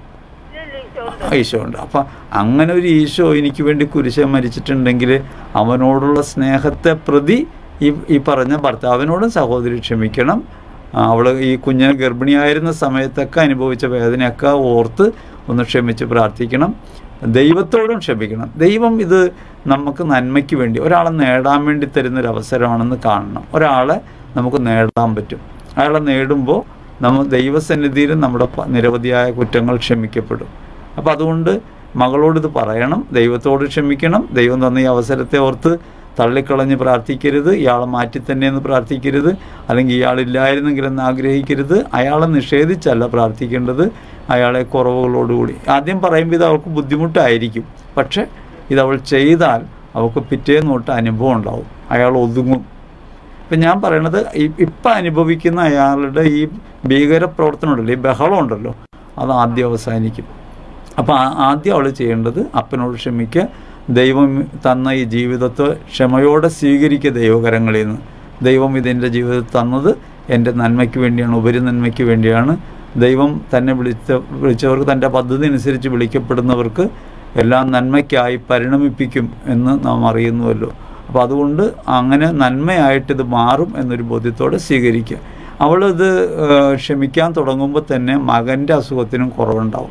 ഈശോ ഉണ്ട്. അപ്പം അങ്ങനെ ഒരു ഈശോ എനിക്ക് വേണ്ടി കുരിശ് മരിച്ചിട്ടുണ്ടെങ്കിൽ അവനോടുള്ള സ്നേഹത്തെ പ്രതി ഈ പറഞ്ഞ ഭർത്താവിനോടും സഹോദരി ക്ഷമിക്കണം. അവൾ ഈ കുഞ്ഞിനെ ഗർഭിണിയായിരുന്ന സമയത്തൊക്കെ അനുഭവിച്ച വേദനയൊക്കെ ഓർത്ത് ഒന്ന് ക്ഷമിച്ച് പ്രാർത്ഥിക്കണം. ദൈവത്തോടും ക്ഷമിക്കണം. ദൈവം ഇത് നമുക്ക് നന്മയ്ക്ക് വേണ്ടി, ഒരാളെ നേടാൻ വേണ്ടി തരുന്നൊരവസരമാണെന്ന് കാണണം. ഒരാളെ നമുക്ക് നേടാൻ പറ്റും. അയാളെ നേടുമ്പോൾ ദൈവസന്നിധിയിൽ നമ്മുടെ നിരവധിയായ കുറ്റങ്ങൾ ക്ഷമിക്കപ്പെടും. അപ്പം അതുകൊണ്ട് മകളോടിത് പറയണം, ദൈവത്തോട് ക്ഷമിക്കണം. ദൈവം തന്ന ഈ അവസരത്തെ ഓർത്ത് തള്ളിക്കളഞ്ഞ് പ്രാർത്ഥിക്കരുത്, ഇയാളെ മാറ്റി തന്നെയെന്ന് പ്രാർത്ഥിക്കരുത്, അല്ലെങ്കിൽ ഇയാളില്ലായിരുന്നെങ്കിലെന്ന് ആഗ്രഹിക്കരുത്. അയാളെ നിഷേധിച്ചല്ല പ്രാർത്ഥിക്കേണ്ടത്, അയാളെ കുറവുകളോടുകൂടി. ആദ്യം പറയുമ്പോൾ ഇത് അവൾക്ക് ബുദ്ധിമുട്ടായിരിക്കും, പക്ഷെ ഇതവൾ ചെയ്താൽ അവൾക്ക് പിറ്റേന്ന് തൊട്ട് അനുഭവം ഉണ്ടാവും, അയാൾ ഒതുങ്ങും. ഇപ്പം ഞാൻ പറയണത് ഇപ്പം അനുഭവിക്കുന്ന അയാളുടെ ഈ ഭീകരപ്രവർത്തനം ഉണ്ടല്ലോ, ഈ ബഹളം ഉണ്ടല്ലോ, അത് ആദ്യം അവസാനിക്കും. അപ്പോൾ ആദ്യം അവൾ ചെയ്യേണ്ടത് അപ്പനോട് ക്ഷമിക്കുക, ദൈവം തന്ന ഈ ജീവിതത്തെ ക്ഷമയോടെ സ്വീകരിക്കുക ദൈവകരങ്ങളിൽ നിന്ന്. ദൈവം ഇതെൻ്റെ ജീവിതത്തിൽ തന്നത് എൻ്റെ നന്മയ്ക്ക് വേണ്ടിയാണ്, ഉപരി നന്മയ്ക്ക് വേണ്ടിയാണ്. ദൈവം തന്നെ വിളിച്ചവർക്ക്, തൻ്റെ പദ്ധതി അനുസരിച്ച് വിളിക്കപ്പെടുന്നവർക്ക് എല്ലാം നന്മയ്ക്കായി പരിണമിപ്പിക്കും എന്ന് നാം അറിയുന്നുവല്ലോ. അപ്പോൾ അതുകൊണ്ട് അങ്ങനെ നന്മയായിട്ടിത് മാറും എന്നൊരു ബോധ്യത്തോടെ സ്വീകരിക്കുക. അവളിത് ക്ഷമിക്കാൻ തുടങ്ങുമ്പോൾ തന്നെ മകൻ്റെ അസുഖത്തിനും കുറവുണ്ടാവും.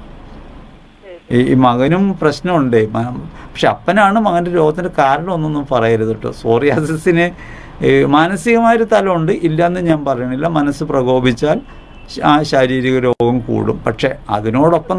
ഈ മകനും പ്രശ്നമുണ്ടേ, പക്ഷെ അപ്പനാണ് മകൻ്റെ രോഗത്തിൻ്റെ കാരണം ഒന്നൊന്നും പറയരുത് കേട്ടോ. സോറിയാസിന് മാനസികമായൊരു തലമുണ്ട്, ഇല്ലയെന്ന് ഞാൻ പറയണില്ല. മനസ്സ് പ്രകോപിച്ചാൽ ആ ശാരീരിക രോഗം കൂടും. പക്ഷെ അതിനോടൊപ്പം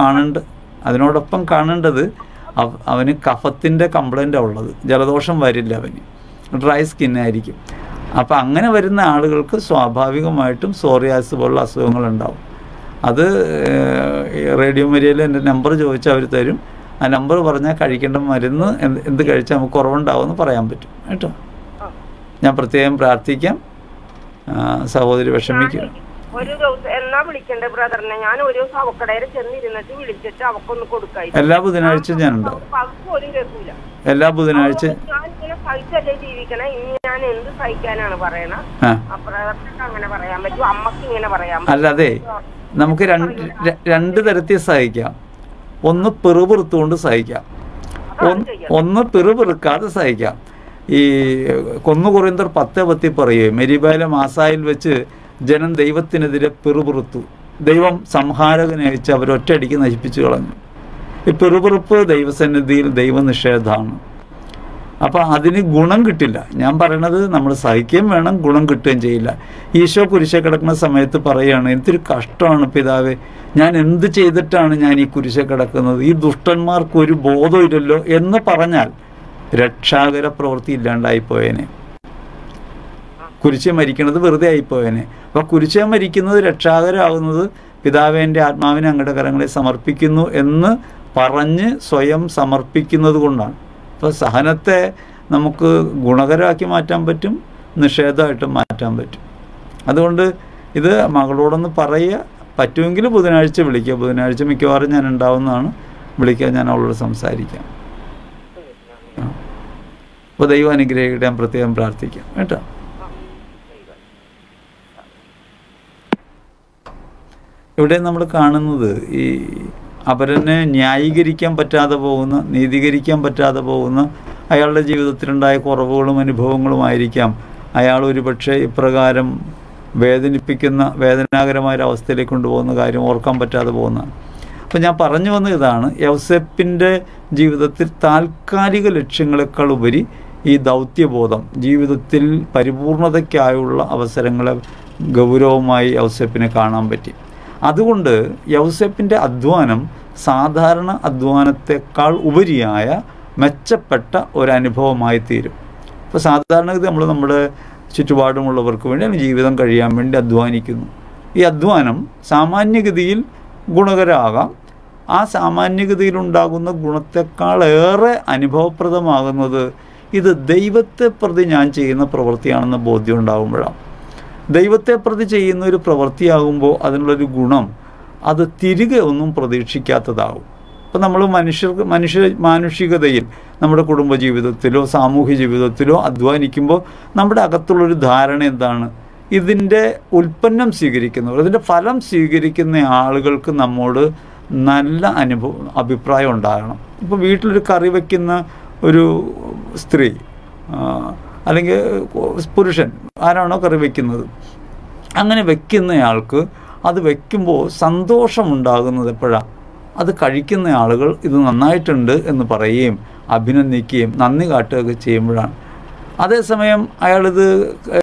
കാണേണ്ടത് അവന് കഫത്തിൻ്റെ കംപ്ലൈൻ്റാണ് ഉള്ളത്. ജലദോഷം വരില്ല, അവന് ഡ്രൈ സ്കിന്നായിരിക്കും. അപ്പം അങ്ങനെ വരുന്ന ആളുകൾക്ക് സ്വാഭാവികമായിട്ടും സോറിയാസിസ് പോലുള്ള അസുഖങ്ങളുണ്ടാവും. അത് റേഡിയോ മരിയയിൽ എൻ്റെ നമ്പർ ചോദിച്ചാൽ അവർ തരും. ആ നമ്പർ പറഞ്ഞാൽ കഴിക്കേണ്ട മരുന്ന് എന്ത് കഴിച്ചാൽ നമുക്ക് കുറവുണ്ടാവുമെന്ന് പറയാൻ പറ്റും കേട്ടോ. ഞാൻ പ്രത്യേകം പ്രാർത്ഥിക്കാം, സഹോദരി വിഷമിക്കുക. ഒരു ദിവസം എന്നാ വിളിക്കണ്ടേ ബ്രദറിനെ? ഞാൻ ഒരു ദിവസം അവക്കടയിൽ ചെന്നിരുന്നിട്ട് വിളിച്ചിട്ട് അവക്കൊന്ന് കൊടുക്കായി. എല്ലാ ബുധനാഴ്ചയും ഞാനുണ്ടാവും. അവർക്ക് ഒരു കേൾക്കൂല. എല്ലാ ബുധനാഴ്ച ഞാൻ ഇങ്ങനെ സഹിച്ചല്ലേ ജീവിക്കണേ, ഇനി ഞാൻ എന്ത് സഹിക്കാനാണ് പറയണ? ബ്രദറിനൊക്കെ അങ്ങനെ പറയാൻ പറ്റും, അമ്മക്ക് ഇങ്ങനെ പറയാൻ പറ്റും. അല്ലാതെ നമുക്ക് രണ്ട് തരത്തിൽ സഹിക്കാം. ഒന്ന് പിറുപിറുത്തുകൊണ്ട് സഹിക്കാം, ഒന്ന് പിറുപിറുക്കാതെ സഹിക്കാം. ഈ കൊന്നു കൊറിയന്തർ 10:10 പറയുകയും മെരിബായിലെ മാസായിൽ വെച്ച് ജനം ദൈവത്തിനെതിരെ പിറുപിറുത്തു, ദൈവം സംഹാരകനെ അയച്ച് അവരൊറ്റയടിക്ക് നശിപ്പിച്ചു കളഞ്ഞു. ഈ പിറുപിറുപ്പ് ദൈവസന്നിധിയിൽ ദൈവനിഷേധമാണ്. അപ്പോൾ അതിന് ഗുണം കിട്ടില്ല. ഞാൻ പറയണത് നമ്മൾ സഹിക്കുകയും വേണം, ഗുണം കിട്ടുകയും ചെയ്യില്ല. ഈശോ കുരിശെ കിടക്കുന്ന സമയത്ത് പറയുകയാണ്, എന്തൊരു കഷ്ടമാണ് പിതാവേ, ഞാൻ എന്ത് ചെയ്തിട്ടാണ് ഞാൻ ഈ കുരിശെ കിടക്കുന്നത്, ഈ ദുഷ്ടന്മാർക്ക് ഒരു ബോധമില്ലല്ലോ എന്ന് പറഞ്ഞാൽ രക്ഷാകര പ്രവൃത്തി ഇല്ലാണ്ടായിപ്പോയേനെ. കുരിശെ മരിക്കുന്നത് വെറുതെ ആയിപ്പോയേനെ. അപ്പോൾ കുരിശെ മരിക്കുന്നത് രക്ഷാകരാകുന്നത് പിതാവേൻ്റെ ആത്മാവിനെ അങ്ങയുടെ കരങ്ങളെ സമർപ്പിക്കുന്നു എന്ന് പറഞ്ഞ് സ്വയം സമർപ്പിക്കുന്നത് കൊണ്ടാണ്. അപ്പോൾ സഹനത്തെ നമുക്ക് ഗുണകരമാക്കി മാറ്റാൻ പറ്റും, നിഷേധമായിട്ട് മാറ്റാൻ പറ്റും. അതുകൊണ്ട് ഇത് മകളോടൊന്ന് പറയുക, പറ്റുമെങ്കിൽ ബുധനാഴ്ച വിളിക്കുക. ബുധനാഴ്ച മിക്കവാറും ഞാൻ ഉണ്ടാവുന്നതാണ്. വിളിക്കുക, ഞാൻ അവളോട് സംസാരിക്കാം. അപ്പോൾ ദൈവം അനുഗ്രഹിക്കട്ടെ. ഞാൻ പ്രത്യേകം പ്രാർത്ഥിക്കാം കേട്ടോ. ഇവിടെ നമ്മൾ കാണുന്നത് ഈ അവരനെ ന്യായീകരിക്കാൻ പറ്റാതെ പോകുന്ന, നീതീകരിക്കാൻ പറ്റാതെ പോകുന്ന അയാളുടെ ജീവിതത്തിലുണ്ടായ കുറവുകളും അനുഭവങ്ങളുമായിരിക്കാം അയാൾ ഒരുപക്ഷെ ഇപ്രകാരം വേദനിപ്പിക്കുന്ന, വേദനാകരമായൊരവസ്ഥയിലേക്ക് കൊണ്ടുപോകുന്ന കാര്യം ഓർക്കാൻ പറ്റാതെ പോകുന്നതാണ്. അപ്പോൾ ഞാൻ പറഞ്ഞു വന്ന ഇതാണ്, യൗസേപ്പിൻ്റെ ജീവിതത്തിൽ താൽക്കാലിക ലക്ഷ്യങ്ങളെക്കാൾ ഉപരി ഈ ദൗത്യബോധം, ജീവിതത്തിൽ പരിപൂർണതയ്ക്കായുള്ള അവസരങ്ങളെ ഗൗരവമായി യൗസേപ്പിനെ കാണാൻ പറ്റി. അതുകൊണ്ട് യൗസേപ്പിൻ്റെ അധ്വാനം സാധാരണ അധ്വാനത്തെക്കാൾ ഉപരിയായ മെച്ചപ്പെട്ട ഒരനുഭവമായി തീരും. ഇപ്പോൾ സാധാരണഗതി നമ്മൾ നമ്മുടെ ചുറ്റുപാടുമുള്ളവർക്ക് വേണ്ടി ജീവിതം കഴിയാൻ വേണ്ടി അധ്വാനിക്കുന്നു. ഈ അധ്വാനം സാമാന്യഗതിയിൽ ഗുണകരമാകാം. ആ സാമാന്യഗതിയിലുണ്ടാകുന്ന ഗുണത്തെക്കാളേറെ അനുഭവപ്രദമാകുന്നത് ഇത് ദൈവത്തെ പ്രതി ഞാൻ ചെയ്യുന്ന പ്രവൃത്തിയാണെന്ന ബോധ്യം ഉണ്ടാകുമ്പോഴാണ്. ദൈവത്തെ പ്രതി ചെയ്യുന്ന ഒരു പ്രവൃത്തിയാകുമ്പോൾ അതിനുള്ളൊരു ഗുണം അത് തിരികെ ഒന്നും പ്രതീക്ഷിക്കാത്തതാകും. അപ്പോൾ നമ്മൾ മാനുഷികതയിൽ നമ്മുടെ കുടുംബജീവിതത്തിലോ സാമൂഹ്യ ജീവിതത്തിലോ അധ്വാനിക്കുമ്പോൾ നമ്മുടെ അകത്തുള്ളൊരു ധാരണ എന്താണ്? ഇതിൻ്റെ ഉൽപ്പന്നം സ്വീകരിക്കുന്നവർ, ഇതിൻ്റെ ഫലം സ്വീകരിക്കുന്ന ആളുകൾക്ക് നമ്മോട് നല്ല അഭിപ്രായം ഉണ്ടാകണം. ഇപ്പോൾ വീട്ടിലൊരു കറി വയ്ക്കുന്ന ഒരു സ്ത്രീ അല്ലെങ്കിൽ പുരുഷൻ ആരാണോ കറി വയ്ക്കുന്നത്, അങ്ങനെ വയ്ക്കുന്നയാൾക്ക് അത് വയ്ക്കുമ്പോൾ സന്തോഷമുണ്ടാകുന്നത് എപ്പോഴാണ്? അത് കഴിക്കുന്ന ആളുകൾ ഇത് നന്നായിട്ടുണ്ട് എന്ന് പറയുകയും അഭിനന്ദിക്കുകയും നന്ദി കാട്ടുകയൊക്കെ ചെയ്യുമ്പോഴാണ്. അതേസമയം അയാളിത്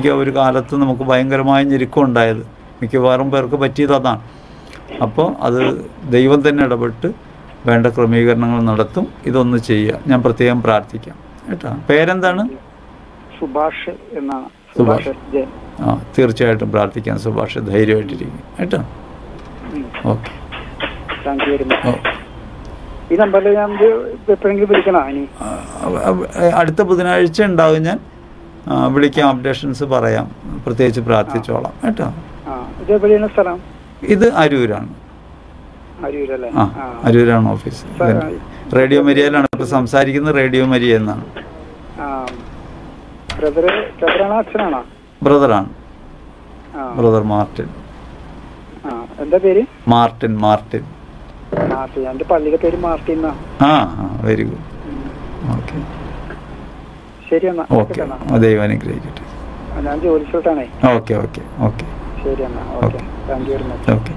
പ്രസവിക്കുക ഒരു കാലത്ത് നമുക്ക് ഭയങ്കരമായ ഞെരുക്കം ഉണ്ടായത്. മിക്കവാറും പേർക്ക് പറ്റിയത് അതാണ്. അപ്പോൾ അത് ദൈവം തന്നെ ഇടപെട്ട് വേണ്ട ക്രമീകരണങ്ങൾ നടത്തും. ഇതൊന്ന് ചെയ്യുക. ഞാൻ പ്രത്യേകം പ്രാർത്ഥിക്കാം കേട്ടോ. പേരെന്താണ്? സുഭാഷ് എന്നാണ്. സുഭാഷ്. തീർച്ചയായിട്ടും പ്രാർത്ഥിക്കാം സുഭാഷ്. ധൈര്യമായിട്ടിരിക്കും കേട്ടോ. Okay. Thank you very much. ഈ നമ്പറിൽ ഞാൻ എപ്പോഴെങ്കിലും വിളിക്കണോ? ഇനി അടുത്ത ബുധനാഴ്ച ഉണ്ടാവും. ഞാൻ വിളിക്കാം, അപ്ഡേഷൻസ് പറയാം, പ്രത്യേകിച്ച് പ്രാർത്ഥിച്ചോളാം കേട്ടോ. ഇത് എവിടെയാണ് സ്ഥലം? ഇത് അരൂരാണ്. അരൂരല്ലേ? അരൂരാണ് ഓഫീസ്. റേഡിയോ മരിയയിലാണ് ഇപ്പോൾ സംസാരിക്കുന്നത്. റേഡിയോ മരിയ എന്നാണ്. ബ്രദറാണോ അച്ഛനാണോ? ബ്രദറാണ്. Brother Martin. എന്താ പേര്? മാർട്ടിൻ. മാർട്ടിൻ. എന്റെ പള്ളിയുടെ പേര് മാർട്ടിൻ. Very good. ഓക്കെ. ശരി എന്നാ. ഓക്കെ. ദൈവം അനുഗ്രഹിക്കട്ടെ. ഞാൻ ജോലി സ്ഥലത്താണേ. Okay okay okay. ശരി എന്നാ. Okay. Thank you very much. Okay.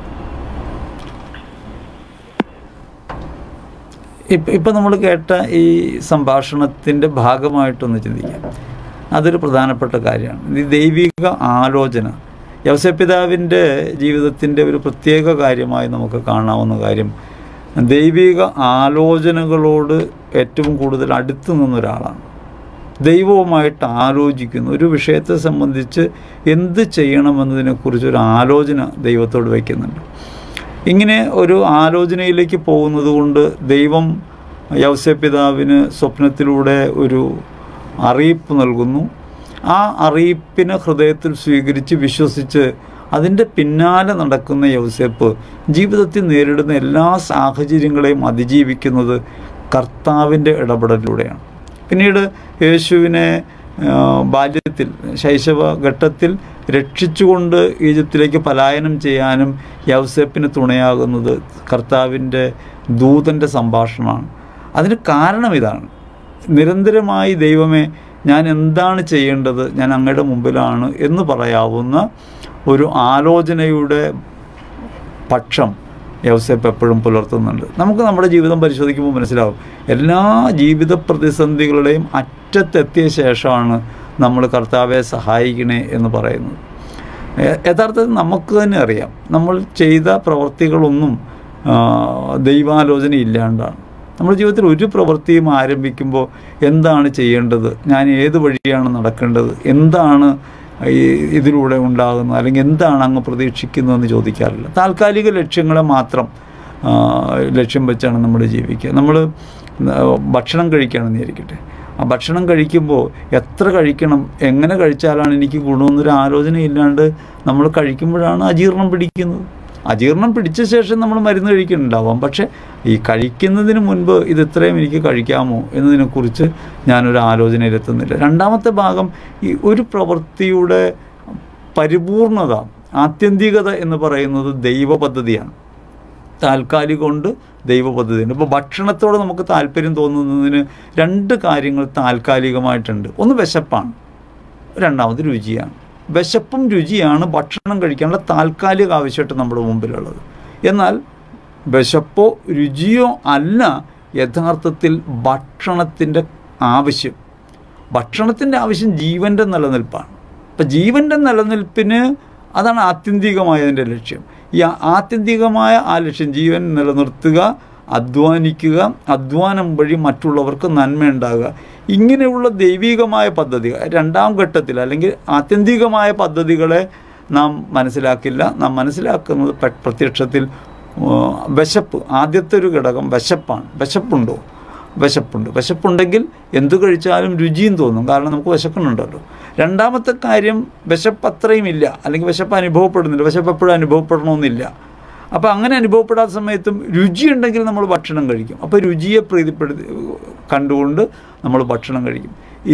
ഇപ്പം നമ്മൾ കേട്ട ഈ സംഭാഷണത്തിൻ്റെ ഭാഗമായിട്ടൊന്ന് ചിന്തിക്കാം. അതൊരു പ്രധാനപ്പെട്ട കാര്യമാണ്. ഈ ദൈവിക ആലോചന യൗസേപ്പിതാവിൻ്റെ ജീവിതത്തിൻ്റെ ഒരു പ്രത്യേക കാര്യമായി നമുക്ക് കാണാവുന്ന കാര്യം, ദൈവിക ആലോചനകളോട് ഏറ്റവും കൂടുതൽ അടുത്ത് നിന്നൊരാളാണ്. ദൈവവുമായിട്ട് ആലോചിക്കുന്നു. ഒരു വിഷയത്തെ സംബന്ധിച്ച് എന്ത് ചെയ്യണമെന്നതിനെക്കുറിച്ചൊരു ആലോചന ദൈവത്തോട് വയ്ക്കുന്നുണ്ട്. ഇങ്ങനെ ഒരു ആലോചനയിലേക്ക് പോകുന്നത് കൊണ്ട് ദൈവം യൗസേപ്പിതാവിന് സ്വപ്നത്തിലൂടെ ഒരു അറിയിപ്പ് നൽകുന്നു. ആ അറിയിപ്പിനെ ഹൃദയത്തിൽ സ്വീകരിച്ച് വിശ്വസിച്ച് അതിൻ്റെ പിന്നാലെ നടക്കുന്ന യൗസേപ്പ് ജീവിതത്തിൽ നേരിടുന്ന എല്ലാ സാഹചര്യങ്ങളെയും അതിജീവിക്കുന്നത് കർത്താവിൻ്റെ ഇടപെടലിലൂടെയാണ്. പിന്നീട് യേശുവിനെ ബാല്യത്തിൽ ശൈശവഘട്ടത്തിൽ രക്ഷിച്ചുകൊണ്ട് ഈജിപ്തിലേക്ക് പലായനം ചെയ്യാനും യൗസേപ്പിന് തുണയാകുന്നത് കർത്താവിൻ്റെ ദൂതൻ്റെ സംഭാഷണമാണ്. അതിന് കാരണം ഇതാണ്. നിരന്തരമായി ദൈവമേ ഞാൻ എന്താണ് ചെയ്യേണ്ടത്, ഞാൻ അങ്ങയുടെ മുമ്പിലാണ് എന്ന് പറയാവുന്ന ഒരു ആലോചനയുടെ പക്ഷം യൗസേപ്പ് എപ്പോഴും പുലർത്തുന്നുണ്ട്. നമുക്ക് നമ്മുടെ ജീവിതം പരിശോധിക്കുമ്പോൾ മനസ്സിലാവും, എല്ലാ ജീവിത പ്രതിസന്ധികളുടെയും അറ്റത്തെത്തിയ ശേഷമാണ് നമ്മൾ കർത്താവെ സഹായിക്കണേ എന്ന് പറയുന്നത്. യഥാർത്ഥത്തിൽ നമുക്ക് തന്നെ അറിയാം, നമ്മൾ ചെയ്ത പ്രവൃത്തികളൊന്നും ദൈവാലോചന ഇല്ലാണ്ടാണ്. നമ്മുടെ ജീവിതത്തിൽ ഒരു പ്രവൃത്തിയും ആരംഭിക്കുമ്പോൾ എന്താണ് ചെയ്യേണ്ടത്, ഞാൻ ഏത് വഴിയാണ് നടക്കേണ്ടത്, എന്താണ് ഇതിലൂടെ ഉണ്ടാകുന്നത്, അല്ലെങ്കിൽ എന്താണ് അങ്ങ് പ്രതീക്ഷിക്കുന്നതെന്ന് ചോദിക്കാറില്ല. താൽക്കാലിക ലക്ഷ്യങ്ങളെ മാത്രം ലക്ഷ്യം വെച്ചാണ് നമ്മൾ ജീവിക്കുക. നമ്മൾ ഭക്ഷണം കഴിക്കുകയാണെന്ന് വിചാരിക്കട്ടെ. ആ ഭക്ഷണം കഴിക്കുമ്പോൾ എത്ര കഴിക്കണം, എങ്ങനെ കഴിച്ചാലാണ് എനിക്ക് ഗുണമെന്നൊരു ആലോചന ഇല്ലാണ്ട് നമ്മൾ കഴിക്കുമ്പോഴാണ് അജീർണം പിടിക്കുന്നത്. അജീർണം പിടിച്ച ശേഷം നമ്മൾ മരുന്ന് കഴിക്കുന്നുണ്ടാവാം, പക്ഷേ ഈ കഴിക്കുന്നതിന് മുൻപ് ഇത് ഇത്രയും എനിക്ക് കഴിക്കാമോ എന്നതിനെക്കുറിച്ച് ഞാനൊരു ആലോചനയിലെത്തുന്നില്ല. രണ്ടാമത്തെ ഭാഗം, ഈ ഒരു പ്രവൃത്തിയുടെ പരിപൂർണത, ആത്യന്തികത എന്ന് പറയുന്നത് ദൈവ പദ്ധതിയാണ്. താൽക്കാലികം കൊണ്ട് ദൈവ പദ്ധതിയുണ്ട്. ഇപ്പോൾ ഭക്ഷണത്തോട് നമുക്ക് താല്പര്യം തോന്നുന്നതിന് രണ്ട് കാര്യങ്ങൾ താൽക്കാലികമായിട്ടുണ്ട്. ഒന്ന് വിശപ്പാണ്, രണ്ടാമത് രുചിയാണ്. വിശപ്പും രുചിയാണ് ഭക്ഷണം കഴിക്കാനുള്ള താൽക്കാലിക ആവശ്യമായിട്ട് നമ്മുടെ മുമ്പിലുള്ളത്. എന്നാൽ വിശപ്പോ രുചിയോ അല്ല യഥാർത്ഥത്തിൽ ഭക്ഷണത്തിൻ്റെ ആവശ്യം. ഭക്ഷണത്തിൻ്റെ ആവശ്യം ജീവൻ്റെ നിലനിൽപ്പാണ്. അപ്പം ജീവൻ്റെ നിലനിൽപ്പിന് അതാണ് ആത്യന്തികമായതിൻ്റെ ലക്ഷ്യം. ഈ ആത്യന്തികമായ ആ ലക്ഷ്യം, ജീവൻ നിലനിർത്തുക, അധ്വാനിക്കുക, അധ്വാനം വഴി മറ്റുള്ളവർക്ക് നന്മയുണ്ടാകുക, ഇങ്ങനെയുള്ള ദൈവികമായ പദ്ധതികൾ രണ്ടാം ഘട്ടത്തിൽ അല്ലെങ്കിൽ ആത്യന്തികമായ പദ്ധതികളെ നാം മനസ്സിലാക്കില്ല. നാം മനസ്സിലാക്കുന്നത് പ്രത്യക്ഷത്തിൽ വിശപ്പ്, ആദ്യത്തെ ഒരു ഘടകം വിശപ്പാണ്. വിശപ്പുണ്ടോ? വിശപ്പുണ്ട്. വിശപ്പുണ്ടെങ്കിൽ എന്തു കഴിച്ചാലും രുചിയും തോന്നും, കാരണം നമുക്ക് വിശക്കുന്നുണ്ടല്ലോ. രണ്ടാമത്തെ കാര്യം, വിശപ്പ് അത്രയും ഇല്ല, അല്ലെങ്കിൽ വിശപ്പ് അനുഭവപ്പെടുന്നില്ല. വിശപ്പ് എപ്പോഴും അനുഭവപ്പെടണമെന്നില്ല. അപ്പോൾ അങ്ങനെ അനുഭവപ്പെടാത്ത സമയത്തും രുചിയുണ്ടെങ്കിൽ നമ്മൾ ഭക്ഷണം കഴിക്കും. അപ്പോൾ രുചിയെ കണ്ടുകൊണ്ട് നമ്മൾ ഭക്ഷണം കഴിക്കും. ഈ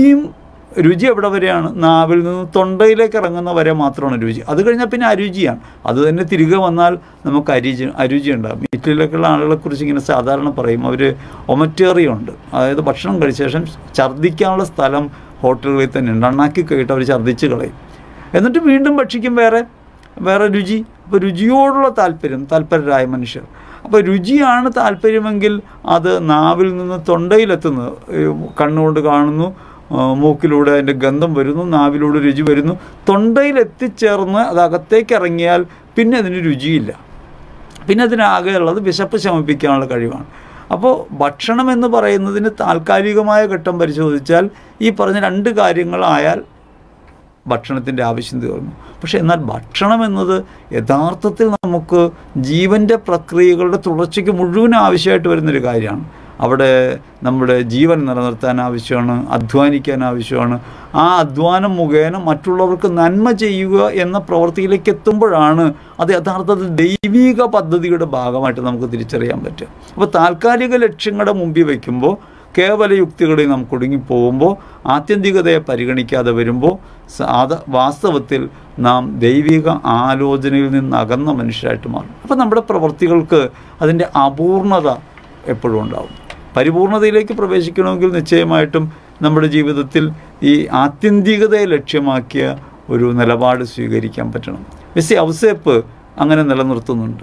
രുചി എവിടെ വരെയാണ്? നാവിൽ നിന്ന് തൊണ്ടയിലേക്ക് ഇറങ്ങുന്ന വരെ മാത്രമാണ് രുചി. അത് കഴിഞ്ഞാൽ പിന്നെ അരുചിയാണ്. അത് തന്നെ തിരികെ വന്നാൽ നമുക്ക് അരുചി ഉണ്ടാകും. ഇറ്റലിയിലേക്കുള്ള ആളുകളെക്കുറിച്ച് ഇങ്ങനെ സാധാരണ പറയും, അവർ ഒമറ്റേറിയുണ്ട്, അതായത് ഭക്ഷണം കഴിച്ച ശേഷം ഛർദ്ദിക്കാനുള്ള സ്ഥലം ഹോട്ടലുകളിൽ തന്നെ ഉണ്ട്. അണ്ണാക്കി കഴിയിട്ട് അവർ ഛർദ്ദിച്ച് കളയും, എന്നിട്ട് വീണ്ടും ഭക്ഷിക്കും വേറെ രുചി. അപ്പോൾ രുചിയോടുള്ള താല്പര്യരായ മനുഷ്യർ. അപ്പോൾ രുചിയാണ് താല്പര്യമെങ്കിൽ അത് നാവിൽ നിന്ന് തൊണ്ടയിലെത്തുന്നത്. കണ്ണുകൊണ്ട് കാണുന്നു, മൂക്കിലൂടെ അതിൻ്റെ ഗന്ധം വരുന്നു, നാവിലൂടെ രുചി വരുന്നു, തൊണ്ടയിൽ എത്തിച്ചേർന്ന് അത് അകത്തേക്ക് ഇറങ്ങിയാൽ പിന്നെ അതിന് രുചിയില്ല. പിന്നെ അതിനാകെയുള്ളത് വിശപ്പ് ശമിപ്പിക്കാനുള്ള കഴിവാണ്. അപ്പോൾ ഭക്ഷണം എന്ന് പറയുന്നതിന് താൽക്കാലികമായ ഘട്ടം പരിശോധിച്ചാൽ ഈ പറഞ്ഞ 2 കാര്യങ്ങളായാൽ ഭക്ഷണത്തിൻ്റെ ആവശ്യം തീർന്നു. പക്ഷേ എന്നാൽ ഭക്ഷണം എന്നത് യഥാർത്ഥത്തിൽ നമുക്ക് ജീവൻ്റെ പ്രക്രിയകളുടെ തുടർച്ചയ്ക്ക് മുഴുവൻ ആവശ്യമായിട്ട് വരുന്നൊരു കാര്യമാണ്. അവിടെ നമ്മുടെ ജീവൻ നിലനിർത്താൻ ആവശ്യമാണ്, അധ്വാനിക്കാൻ ആവശ്യമാണ്. ആ അധ്വാനം മുഖേന മറ്റുള്ളവർക്ക് നന്മ ചെയ്യുക എന്ന പ്രവൃത്തിയിലേക്ക് എത്തുമ്പോഴാണ് അത് യഥാർത്ഥത്തിൽ ദൈവിക പദ്ധതിയുടെ ഭാഗമായിട്ട് നമുക്ക് തിരിച്ചറിയാൻ പറ്റുക. അപ്പോൾ താൽക്കാലിക ലക്ഷ്യങ്ങളുടെ മുമ്പിൽ വയ്ക്കുമ്പോൾ, കേവല യുക്തികളിൽ നാം കുടുങ്ങിപ്പോകുമ്പോൾ, ആത്യന്തികതയെ പരിഗണിക്കാതെ വരുമ്പോൾ വാസ്തവത്തിൽ നാം ദൈവിക ആലോചനയിൽ നിന്ന് അകന്ന മനുഷ്യരായിട്ട് മാറും. അപ്പോൾ നമ്മുടെ പ്രവൃത്തികൾക്ക് അതിൻ്റെ അപൂർണത എപ്പോഴും ഉണ്ടാവും. പരിപൂർണതയിലേക്ക് പ്രവേശിക്കണമെങ്കിൽ നിശ്ചയമായിട്ടും നമ്മുടെ ജീവിതത്തിൽ ഈ ആത്യന്തികതയെ ലക്ഷ്യമാക്കിയ ഒരു നിലപാട് സ്വീകരിക്കാൻ പറ്റണം. ഔസേപ്പ് അങ്ങനെ നിലനിർത്തുന്നുണ്ട്.